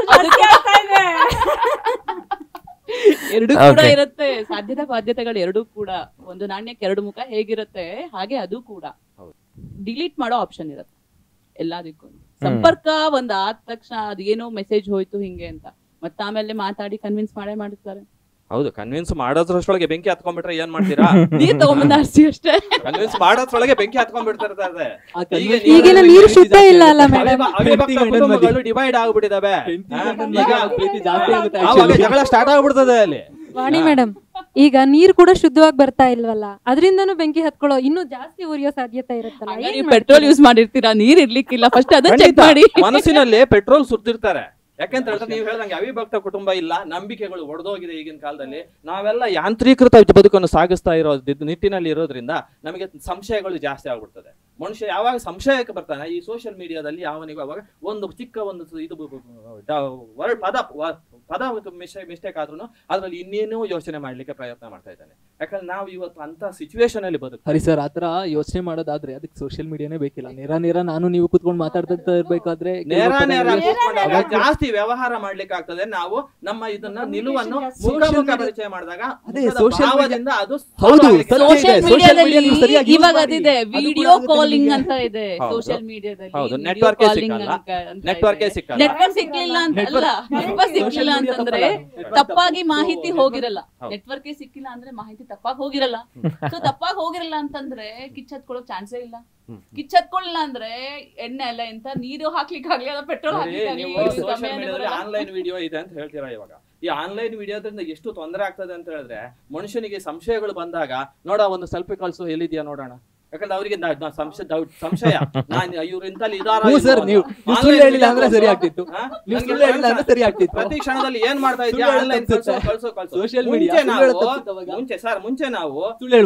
ಎರಡು ಕೂಡ ಇರುತ್ತೆ, ಸಾಧ್ಯತೆ ಬಾಧ್ಯತೆಗಳು ಎರಡೂ ಕೂಡ. ಒಂದು ನಾಣ್ಯಕ್ಕೆ ಎರಡು ಮುಖ ಹೇಗಿರುತ್ತೆ ಹಾಗೆ ಅದು ಕೂಡ. ಡಿಲೀಟ್ ಮಾಡೋ ಆಪ್ಷನ್ ಇರುತ್ತೆ ಎಲ್ಲದಕ್ಕೂ. ಸಂಪರ್ಕ ಒಂದ್ ಆದ ತಕ್ಷಣ ಅದೇನೋ ಮೆಸೇಜ್ ಹೋಯ್ತು ಹಿಂಗೆ ಅಂತ ಮತ್ತೆ ಆಮೇಲೆ ಮಾತಾಡಿ ಕನ್ವಿನ್ಸ್ ಮಾಡಿರ್ತಾರೆ. ಹೌದು, ಕನ್ವಿನ್ಸ್ ಮಾಡೋದ್ರಷ್ಟೊಳಗೆ ಬೆಂಕಿ ಹತ್ಕೊಂಡ್ಬಿಟ್ರೆ ಏನ್ ಮಾಡ್ತೀರಾ? ನೀರ್ ತಗೊಂಡ್ಬಂದ ಅರ್ಸಿ ಅಷ್ಟೇ. ಕನ್ವಿನ್ಸ್ ಮಾಡೋದ್ರೊಳಗೆ ಬೆಂಕಿ ಹತ್ಕೊಂಡ್ಬಿಡ್ತಾರೆ. ಈಗಿನ ನೀರು ಶುದ್ಧ ಇಲ್ಲ ಅಲ್ಲ ಮೇಡಮ್, ಡಿವೈಡ್ ಆಗ್ಬಿಟ್ಟಿದಾವೆ. ಜಗಳ ಸ್ಟಾರ್ಟ್ ಆಗ್ಬಿಡ್ತದೆ ಅಲ್ಲಿ. ವಾಣಿ ಮೇಡಮ್ ಈಗ ನೀರು ಕೂಡ ಶುದ್ಧವಾಗಿ ಬರ್ತಾ ಇಲ್ವಲ್ಲ, ಅದರಿಂದನೂ ಬೆಂಕಿ ಹತ್ಕೊಳ್ಳೋ ಇನ್ನೂ ಜಾಸ್ತಿ ಉರಿಯೋ ಸಾಧ್ಯತೆ ಇರುತ್ತಲ್ಲ. ಪೆಟ್ರೋಲ್ ಯೂಸ್ ಮಾಡಿರ್ತೀರಾ, ನೀರ್ ಇರ್ಲಿಕ್ಕಿಲ್ಲ, ಫಸ್ಟ್ ಅದನ್ನ ಚೆಕ್ ಮಾಡಿ. ಮನಸ್ಸಿನಲ್ಲಿ ಪೆಟ್ರೋಲ್ ಸುರ್ತಿರ್ತಾರೆ. ಯಾಕೆಂತ ಹೇಳಿದ್ರೆ ನೀವು ಹೇಳ್ದಂಗೆ ಅವಿಭಕ್ತ ಕುಟುಂಬ ಇಲ್ಲ, ನಂಬಿಕೆಗಳು ಒಡೆದೋಗಿದೆ ಈಗಿನ ಕಾಲದಲ್ಲಿ. ನಾವೆಲ್ಲ ಯಾಂತ್ರೀಕೃತ ಬದುಕನ್ನು ಸಾಗಿಸ್ತಾ ಇರೋ ನಿಟ್ಟಿನಲ್ಲಿ ಇರೋದ್ರಿಂದ ನಮಗೆ ಸಂಶಯಗಳು ಜಾಸ್ತಿ ಆಗ್ಬಿಡ್ತದೆ. ಮನುಷ್ಯ ಯಾವಾಗ ಸಂಶಯಕ್ಕೆ ಬರ್ತಾನೆ, ಈ ಸೋಷಿಯಲ್ ಮೀಡಿಯಾದಲ್ಲಿ ಯಾವನಿಗೂ ಅವಾಗ ಒಂದು ಚಿಕ್ಕ ಒಂದು ಇದು ಪದ ಮಿಸ್ಟೇಕ್ ಆದ್ರೂ ಅದ್ರಲ್ಲಿ ಇನ್ನೇನೋ ಯೋಚನೆ ಮಾಡ್ಲಿಕ್ಕೆ ಪ್ರಯತ್ನ ಮಾಡ್ತಾ ಇದ್ದಾನೆ. ಯಾಕಂದ್ರೆ ನಾವು ಇವತ್ತು ಅಂತ ಸಿಚುವೇಶನ್ ಅಲ್ಲಿ ಬದುಕು. ಹರಿ ಸರ್, ಆತರ ಯೋಚನೆ ಮಾಡೋದಾದ್ರೆ ಅದಕ್ಕೆ ಸೋಷಿಯಲ್ ಮೀಡಿಯಾನೇ ಬೇಕಿಲ್ಲ. ನೇರ ನಾನು ನೀವು ಕುತ್ಕೊಂಡು ಮಾತಾಡ್ತಾ ಇರ್ಬೇಕಾದ್ರೆ ಜಾಸ್ತಿ ವ್ಯವಹಾರ ಮಾಡ್ಲಿಕ್ಕೆ ಆಗ್ತದೆ. ನಾವು ನಮ್ಮ ಇದನ್ನ ನಿಲುವನ್ನು ಮುಖಾಮುಖ ಪರಿಚಯ ಮಾಡಿದಾಗ ಇವಾಗ ಅದಿದೆ, ವಿಡಿಯೋ ಕಾಲಿಂಗ್ ಅಂತ ಇದೆ ಸೋಷಿಯಲ್ ಮೀಡಿಯಾದಲ್ಲಿ. ನೆಟ್ವರ್ಕ್ ಸಿಕ್ಲಿಲ್ಲ ಅಂತಂದ್ರೆ ತಪ್ಪಾಗಿ ಮಾಹಿತಿ ಹೋಗಿರಲ್ಲ. ನೆಟ್ವರ್ಕ್ ಸಿಕ್ಕಿಲ್ಲ ಅಂದ್ರೆ ಮಾಹಿತಿ ತಪ್ಪಾಗಿ ಹೋಗಿರಲ್ಲ. ಸೊ ತಪ್ಪಾಗಿ ಹೋಗಿರಲ್ಲ ಅಂತಂದ್ರೆ ಕಿಚ್ಚತ್ಕೊಳ್ಳೋಕ್ ಚಾನ್ಸೇ ಇಲ್ಲ. ಕಿಚ್ಚತ್ಕೊಳ್ಳಿಲ್ಲ ಅಂದ್ರೆ ಎಣ್ಣೆ ಎಲ್ಲ ಎಂತ ನೀರು ಹಾಕ್ಲಿಕ್ಕೆ ಆಗ್ಲಿ, ಪೆಟ್ರೋಲ್ ಹಾಕ್ಲಿಕ್ಕೆ ಆನ್ಲೈನ್ ವಿಡಿಯೋ ಇದೆ ಅಂತ ಹೇಳ್ತೀರಾ. ಇವಾಗ ಈ ಆನ್ಲೈನ್ ವಿಡಿಯೋದ್ರಿಂದ ಎಷ್ಟು ತೊಂದರೆ ಆಗ್ತದೆ ಅಂತ ಹೇಳಿದ್ರೆ, ಮನುಷ್ಯನಿಗೆ ಸಂಶಯಗಳು ಬಂದಾಗ ನೋಡ ಒಂದು ಸೆಲ್ಫಿ ಕಳ್ಸು ಎಲ್ಲಿದ್ಯಾ ನೋಡೋಣ. ಯಾಕಂದ್ರೆ ಅವರಿಗೆ ಸಂಶಯ ಇವ್ರು ಇಂತಲ್ಲಿ ಪ್ರತಿ ಕ್ಷಣದಲ್ಲಿ ಏನ್ ಮಾಡ್ತಾ ಇದ್ದೀರಾ, ಮುಂಚೆ ನಾವು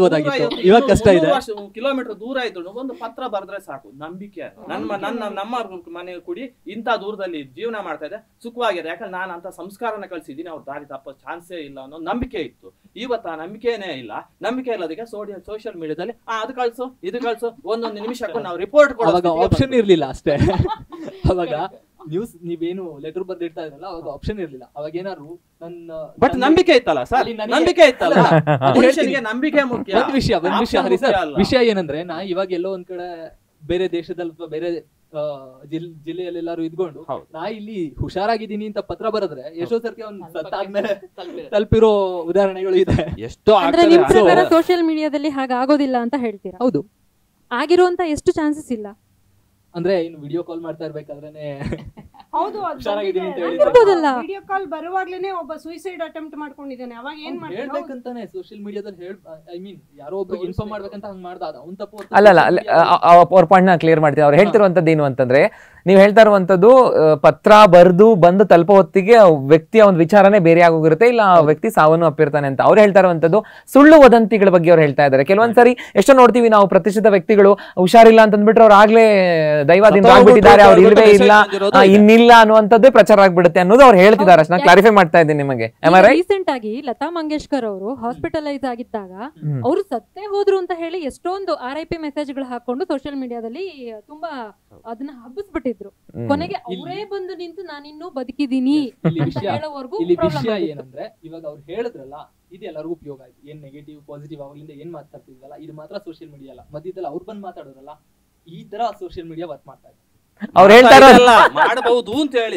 ಕಿಲೋಮೀಟರ್ ದೂರ ಇದ್ರು ಒಂದು ಪತ್ರ ಬರೆದ್ರೆ ಸಾಕು, ನಂಬಿಕೆ. ನಮ್ಮ ಮನೆ ಕೂಡಿ ಇಂತ ದೂರದಲ್ಲಿ ಜೀವನ ಮಾಡ್ತಾ ಇದೆ, ಸುಖವಾಗಿದೆ. ಯಾಕಂದ್ರೆ ನಾನು ಅಂತ ಸಂಸ್ಕಾರನ ಕಳ್ಸಿದೀನಿ, ಅವ್ರ ದಾರಿ ತಪ್ಪ ಚಾನ್ಸೇ ಇಲ್ಲ ಅನ್ನೋ ನಂಬಿಕೆ ಇತ್ತು. ಇವತ್ತು ಆ ನಂಬಿಕೆನೇ ಇಲ್ಲ. ನಂಬಿಕೆ ಇಲ್ಲದಕ್ಕೆ ಸೋಷಿಯಲ್ ಮೀಡಿಯಾದಲ್ಲಿ ಅದು ಕಳ್ಸು ಇದು ಕಳ್ಸು, ಒಂದೊಂದು ನಿಮಿಷಕ್ಕೂ ನಾವು ರಿಪೋರ್ಟ್ ಕೊಡುವಾಗ ಆಪ್ಷನ್ ಇರ್ಲಿಲ್ಲ ಅಷ್ಟೇ. ಅವಾಗ ನ್ಯೂಸ್ ನೀವೇನು ಲೆಟರ್ ಬರ್ದಿಡ್ತಾ ಇದ್ರಲ್ಲ, ಅವಾಗ ಆಪ್ಷನ್ ಇರ್ಲಿಲ್ಲ. ಅವಾಗ ಏನಾದ್ರು ಬಟ್ ನಂಬಿಕೆ ಇತ್ತಲ್ಲ ಸರ್, ನಂಬಿಕೆ ಇತ್ತಲ್ಲ, ನಂಬಿಕೆ ಮುಖ್ಯ. ಒಂದ್ ವಿಷಯ ಹರಿ ಸರ್, ವಿಷಯ ಏನಂದ್ರೆ ನಾ ಇವಾಗ ಎಲ್ಲೋ ಒಂದ್ ಕಡೆ ಬೇರೆ ದೇಶದಲ್ಲಿ ಅಥವಾ ಬೇರೆ ಜಿಲ್ಲೆಯಲ್ಲಿ ಎಲ್ಲಾರು ಇದ್ಕೊಂಡು ನಾ ಇಲ್ಲಿ ಹುಷಾರಾಗಿದ್ದೀನಿ ಅಂತ ಪತ್ರ ಬರೆದ್ರೆ ಎಷ್ಟೋ ಸರ್ತಿ ಅವ್ನು ಸತ್ತಾದ್ಮೇಲೆ ತಲುಪಿರೋ ಉದಾಹರಣೆಗಳು ಇದೆ. ಎಷ್ಟೋ ಸೋಷಿಯಲ್ ಮೀಡಿಯಾದಲ್ಲಿ ಹಾಗಾಗೋದಿಲ್ಲ ಅಂತ ಹೇಳ್ತೀರಾ? ಹೌದು, ಆಗಿರುವಂತ ಎಷ್ಟು ಚಾನ್ಸಸ್ ಇಲ್ಲ. ಅಂದ್ರೆ ಇನ್ನು ವಿಡಿಯೋ ಕಾಲ್ ಮಾಡ್ತಾ ಇರ್ಬೇಕಾದ್ರೆ ಹೌದು, ವಿಡಿಯೋ ಕಾಲ್ ಬರುವಾಗ್ಲೇನೆ ಒಬ್ಬ ಸುಯಿಸೈಡ್ ಅಟೆಂಪ್ಟ್ ಮಾಡ್ಕೊಂಡಿದ್ದಾನೆ. ಅವಾಗ ಏನ್ ಹೇಳ್ಬೇಕಂತಾನೆ ಸೋಷಿಯಲ್ ಮೀಡಿಯಾದಲ್ಲಿ ಐ ಮೀನ್ ಯಾರೋ ಒಬ್ರಿಗೆ ಇನ್ಫಾರ್ಮ್ ಮಾಡ್ಬೇಕಂತ ಹಂಗ್ ಮಾಡ್ದ, ಅವ್ನ್ ತಪ್ಪು ಅಲ್ಲ. ಅವ್ರ ಪಾಯಿಂಟ್ ನ ಕ್ಲಿಯರ್ ಮಾಡ್ತೀನಿ. ಅವ್ರು ಹೇಳ್ತಿರುವಂತದ್ದು ಏನು ಅಂತಂದ್ರೆ, ನೀವು ಹೇಳ್ತಾ ಇರುವಂತದ್ದು ಪತ್ರ ಬಂದು ತಲುಪೋ ಹೊತ್ತಿಗೆ ವ್ಯಕ್ತಿಯ ಒಂದು ವಿಚಾರನೇ ಬೇರೆ ಆಗೋಗಿರುತ್ತೆ, ಇಲ್ಲ ಆ ವ್ಯಕ್ತಿ ಸಾವನ್ನು ಅಪ್ಪಿರ್ತಾನೆ ಅಂತ. ಅವ್ರು ಹೇಳ್ತಾ ಇರುವಂತದ್ದು ಸುಳ್ಳು ವದಂತಿಗಳ ಬಗ್ಗೆ ಅವ್ರು ಹೇಳ್ತಾ ಇದ್ದಾರೆ. ಕೆಲವೊಂದ್ಸರಿ ಎಷ್ಟೋ ನೋಡ್ತೀವಿ ನಾವು, ಪ್ರತಿಷ್ಠಿತ ವ್ಯಕ್ತಿಗಳು ಹುಷಾರಿಲ್ಲ ಅಂತಂದ್ಬಿಟ್ರೆ ಅವ್ರು ಆಗ್ಲೇ ದೈವಾದಿಂದ ಆಗ್ಬಿಟ್ಟಿದ್ದಾರೆ, ಅವ್ರು ಇಲ್ವೇ ಇಲ್ಲ, ಇನ್ನಿಲ್ಲ ಅನ್ನುವಂಥದ್ದೇ ಪ್ರಚಾರ ಆಗ್ಬಿಡುತ್ತೆ ಅನ್ನೋದು ಅವ್ರು ಹೇಳ್ತಿದ್ದಾರೆ. ಅಷ್ಟನ್ನ ಕ್ಲಾರಿಫೈ ಮಾಡ್ತಾ ಇದ್ದೀನಿ ನಿಮಗೆ. ರೀಸೆಂಟ್ ಆಗಿ ಲತಾ ಮಂಗೇಶ್ಕರ್ ಅವರು ಹಾಸ್ಪಿಟಲೈಸ್ ಆಗಿದ್ದಾಗ ಅವರು ಸತ್ತೇ ಹೋದ್ರು ಅಂತ ಹೇಳಿ ಎಷ್ಟೊಂದು RIP ಮೆಸೇಜ್ಗಳು ಹಾಕೊಂಡು ಸೋಷಿಯಲ್ ಮೀಡಿಯಾದಲ್ಲಿ ತುಂಬಾ ಅದನ್ನ ಹಬ್ಬಿಸ್ಬಿಟ್ಟಿದ್ರು. ಕೊನೆಗೆ ಅವರೇ ಬಂದು ನಿಂತು ನಾನಿನ್ನೂ ಬದುಕಿದೀನಿ ಹೇಳೋವರೆಗೂ. ಇಲ್ಲಿ ವಿಷಯ ಏನಂದ್ರೆ, ಇವಾಗ ಅವ್ರು ಹೇಳಿದ್ರಲ್ಲ, ಇದು ಎಲ್ಲರಿಗೂ ಉಪಯೋಗ ಆಯ್ತು. ಏನ್ ನೆಗೆಟಿವ್ ಪಾಸಿಟಿವ್ ಅವಾಗಲಿಂದ ಏನ್ ಮಾತಾಡ್ತಿದ್ವಲ್ಲ, ಇದು ಮಾತ್ರ ಸೋಷಿಯಲ್ ಮೀಡಿಯಾ ಅಲ್ಲ, ಮಧ್ಯದಲ್ಲಿ ಅವ್ರು ಬಂದು ಮಾತಾಡೋದಲ್ಲ, ಈ ತರ ಸೋಷಿಯಲ್ ಮೀಡಿಯಾ ವರ್ಕ್ ಮಾಡ್ತಾ ಇದೆ. ಅವ್ರು ಹೇಳ್ತಾರಲ್ಲ ಮಾಡಬಹುದು ಅಂತ ಹೇಳಿ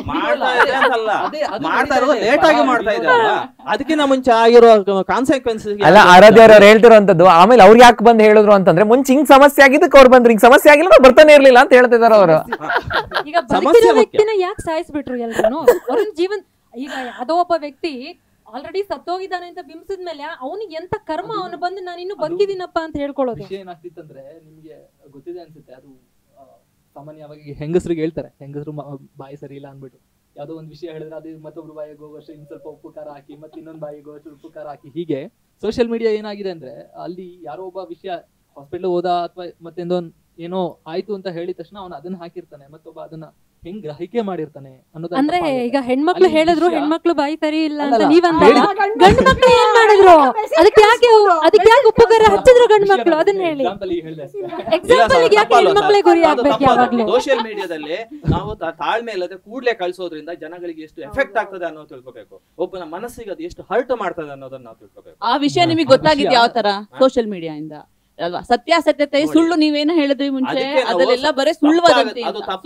ಮಾಡ್ತಾ ಇರೋದು ಲೇಟ್ ಆಗಿ ಮಾಡ್ತಾ ಇದ್ದಾರೆ. ಅದಕ್ಕಿಂತ ಮುಂಚೆ ಆಗಿರೋ ಕಾನ್ಸಿಕ್ವೆನ್ಸಸ್ ಅಲ್ಲ, ಆರಾಧ್ಯ ಅವ್ರು ಹೇಳ್ತಿರೋಂಥದ್ದು. ಆಮೇಲೆ ಅವ್ರು ಯಾಕೆ ಬಂದು ಹೇಳಿದ್ರು ಅಂತಂದ್ರೆ, ಮುಂಚೆ ಹಿಂಗ್ ಸಮಸ್ಯೆ ಆಗಿದ್ದಕ್ಕೆ ಅವ್ರು ಬಂದ್ರು, ಹಿಂಗ್ ಸಮಸ್ಯೆ ಆಗಿಲ್ಲ ಬರ್ತಾನೆ ಇರ್ಲಿಲ್ಲ ಅಂತ ಹೇಳ್ತಿದಾರೆ ಅವರು. ಈಗ ಬದುಕಿರೋ ವ್ಯಕ್ತಿನ ಯಾಕೆ ಸಾಯಿಸ್ಬಿಟ್ರು ಎಲ್ರು? ಅವ್ರ ಜೀವನ ಈಗ ಯಾವುದೋ ಒಬ್ಬ ವ್ಯಕ್ತಿ ಆಲ್ರೆಡಿ ಸತ್ತೋಗಿದ್ದಾನೆ ಅಂತ ಬಿಂಬಿಸಿದ್ಮೇಲೆ ಅವನಿಗೆ ಎಂತ ಕರ್ಮ, ಅವನು ಬಂದು ನಾನು ಇನ್ನು ಬದುಕಿದ್ದೀನಪ್ಪ ಅಂತ ಹೇಳ್ಕೊಳ್ಳೋದು. ವಿಷಯ ಏನಾಗ್ತಿತ್ತಂದ್ರೆ, ನಿಮ್ಗೆ ಗೊತ್ತಿದೆ ಅನ್ಸುತ್ತೆ, ಅದು ಸಾಮಾನ್ಯವಾಗಿ ಹೆಂಗಸರಿಗೆ ಹೇಳ್ತಾರೆ, ಹೆಂಗಸರು ಬಾಯಿ ಸರಿ ಇಲ್ಲ ಅನ್ಬಿಟ್ಟು ಯಾವ್ದೋ ಒಂದ್ ವಿಷಯ ಹೇಳಿದ್ರೆ ಅದು ಮತ್ತೊಬ್ರು ಬಾಯಿಗೆ ಹೋಗೋಷ್ಟು ಇನ್ ಸ್ವಲ್ಪ ಉಪ್ಪು ಖಾರ ಹಾಕಿ, ಮತ್ತೆ ಇನ್ನೊಂದು ಬಾಯಿಗೆ ಹೋಗೋಷ್ಟು ಉಪ್ಪು ಖಾರ ಹಾಕಿ. ಹೀಗೆ ಸೋಷಿಯಲ್ ಮೀಡಿಯಾ ಏನಾಗಿದೆ ಅಂದ್ರೆ, ಅಲ್ಲಿ ಯಾರೋ ಒಬ್ಬ ವಿಷಯ ಹಾಸ್ಪಿಟಲ್ ಹೋದ ಅಥವಾ ಮತ್ತೆಂದೋ ಏನೋ ಆಯ್ತು ಅಂತ ಹೇಳಿದ ತಕ್ಷಣ ಅವನು ಅದನ್ನ ಹಾಕಿರ್ತಾನೆ, ಮತ್ತೊಬ್ಬ ಅದನ್ನ ಹೆಂಗ್ ಗ್ರಹಿಕೆ ಮಾಡಿರ್ತಾನೆ ಅನ್ನೋದು. ಅಂದ್ರೆ ಈಗ ಹೆಣ್ಮಕ್ಳು ಹೇಳಿದ್ರು ಹೆಣ್ಮಕ್ಳು ಬಾಯಿ ಸರಿ ಇಲ್ಲ ಅಂತ ನೀವ್ ಅಂದಾಗ ಗಂಡು ಮಕ್ಳು ಏನ್ ಮಾಡಿದ್ರು? ಅದಕ್ಕೆ ಯಾಕೆ ಉಪ್ಪು ಖಾರ ಹಚ್ಚಿದ್ರು ಗಂಡು ಮಕ್ಳು? ಅದನ್ನ ಹೇಳಿ. ಎಕ್ಸಾಂಪಲ್ ಯಾಕೆ ಹೆಣ್ಮಕ್ಳೇ ಗುರಿ ಆಗ್ಬೇಕು ಯಾವಾಗ್ಲೂ? ಸೋಷಿಯಲ್ ಮೀಡಿಯಾದಲ್ಲಿ ನಾವು ತಾಳ್ಮೆ ಇಲ್ಲದೆ ಕೂಡ್ಲೆ ಕಳ್ಸೋದ್ರಿಂದ ಜನಗಳಿಗೆ ಎಷ್ಟು ಎಫೆಕ್ಟ್ ಆಗ್ತದೆ ಅನ್ನೋದು ತಿಳ್ಕೊಬೇಕು. ಒಬ್ಬನ ಮನಸ್ಸಿಗೆ ಅದು ಎಷ್ಟು ಹರ್ಟ್ ಮಾಡ್ತದೆ ಅನ್ನೋದನ್ನ ನಾವು ತಿಳ್ಕೊಬೇಕು. ಆ ವಿಷಯ ನಿಮಗೆ ಗೊತ್ತಾಗಿದೆ ಯಾವ ತರ ಸೋಷಿಯಲ್ ಮೀಡಿಯಾ ಇಂದ ಅಲ್ವಾ? ಸತ್ಯಾಸತ್ಯತೆ ಸುಳ್ಳು ನೀವೇನು ಹೇಳಿದ್ರಿ ಮುಂಚೆ, ಅದೆಲ್ಲ ಬರೀ ಸುಳ್ಳು ವದಂತಿ.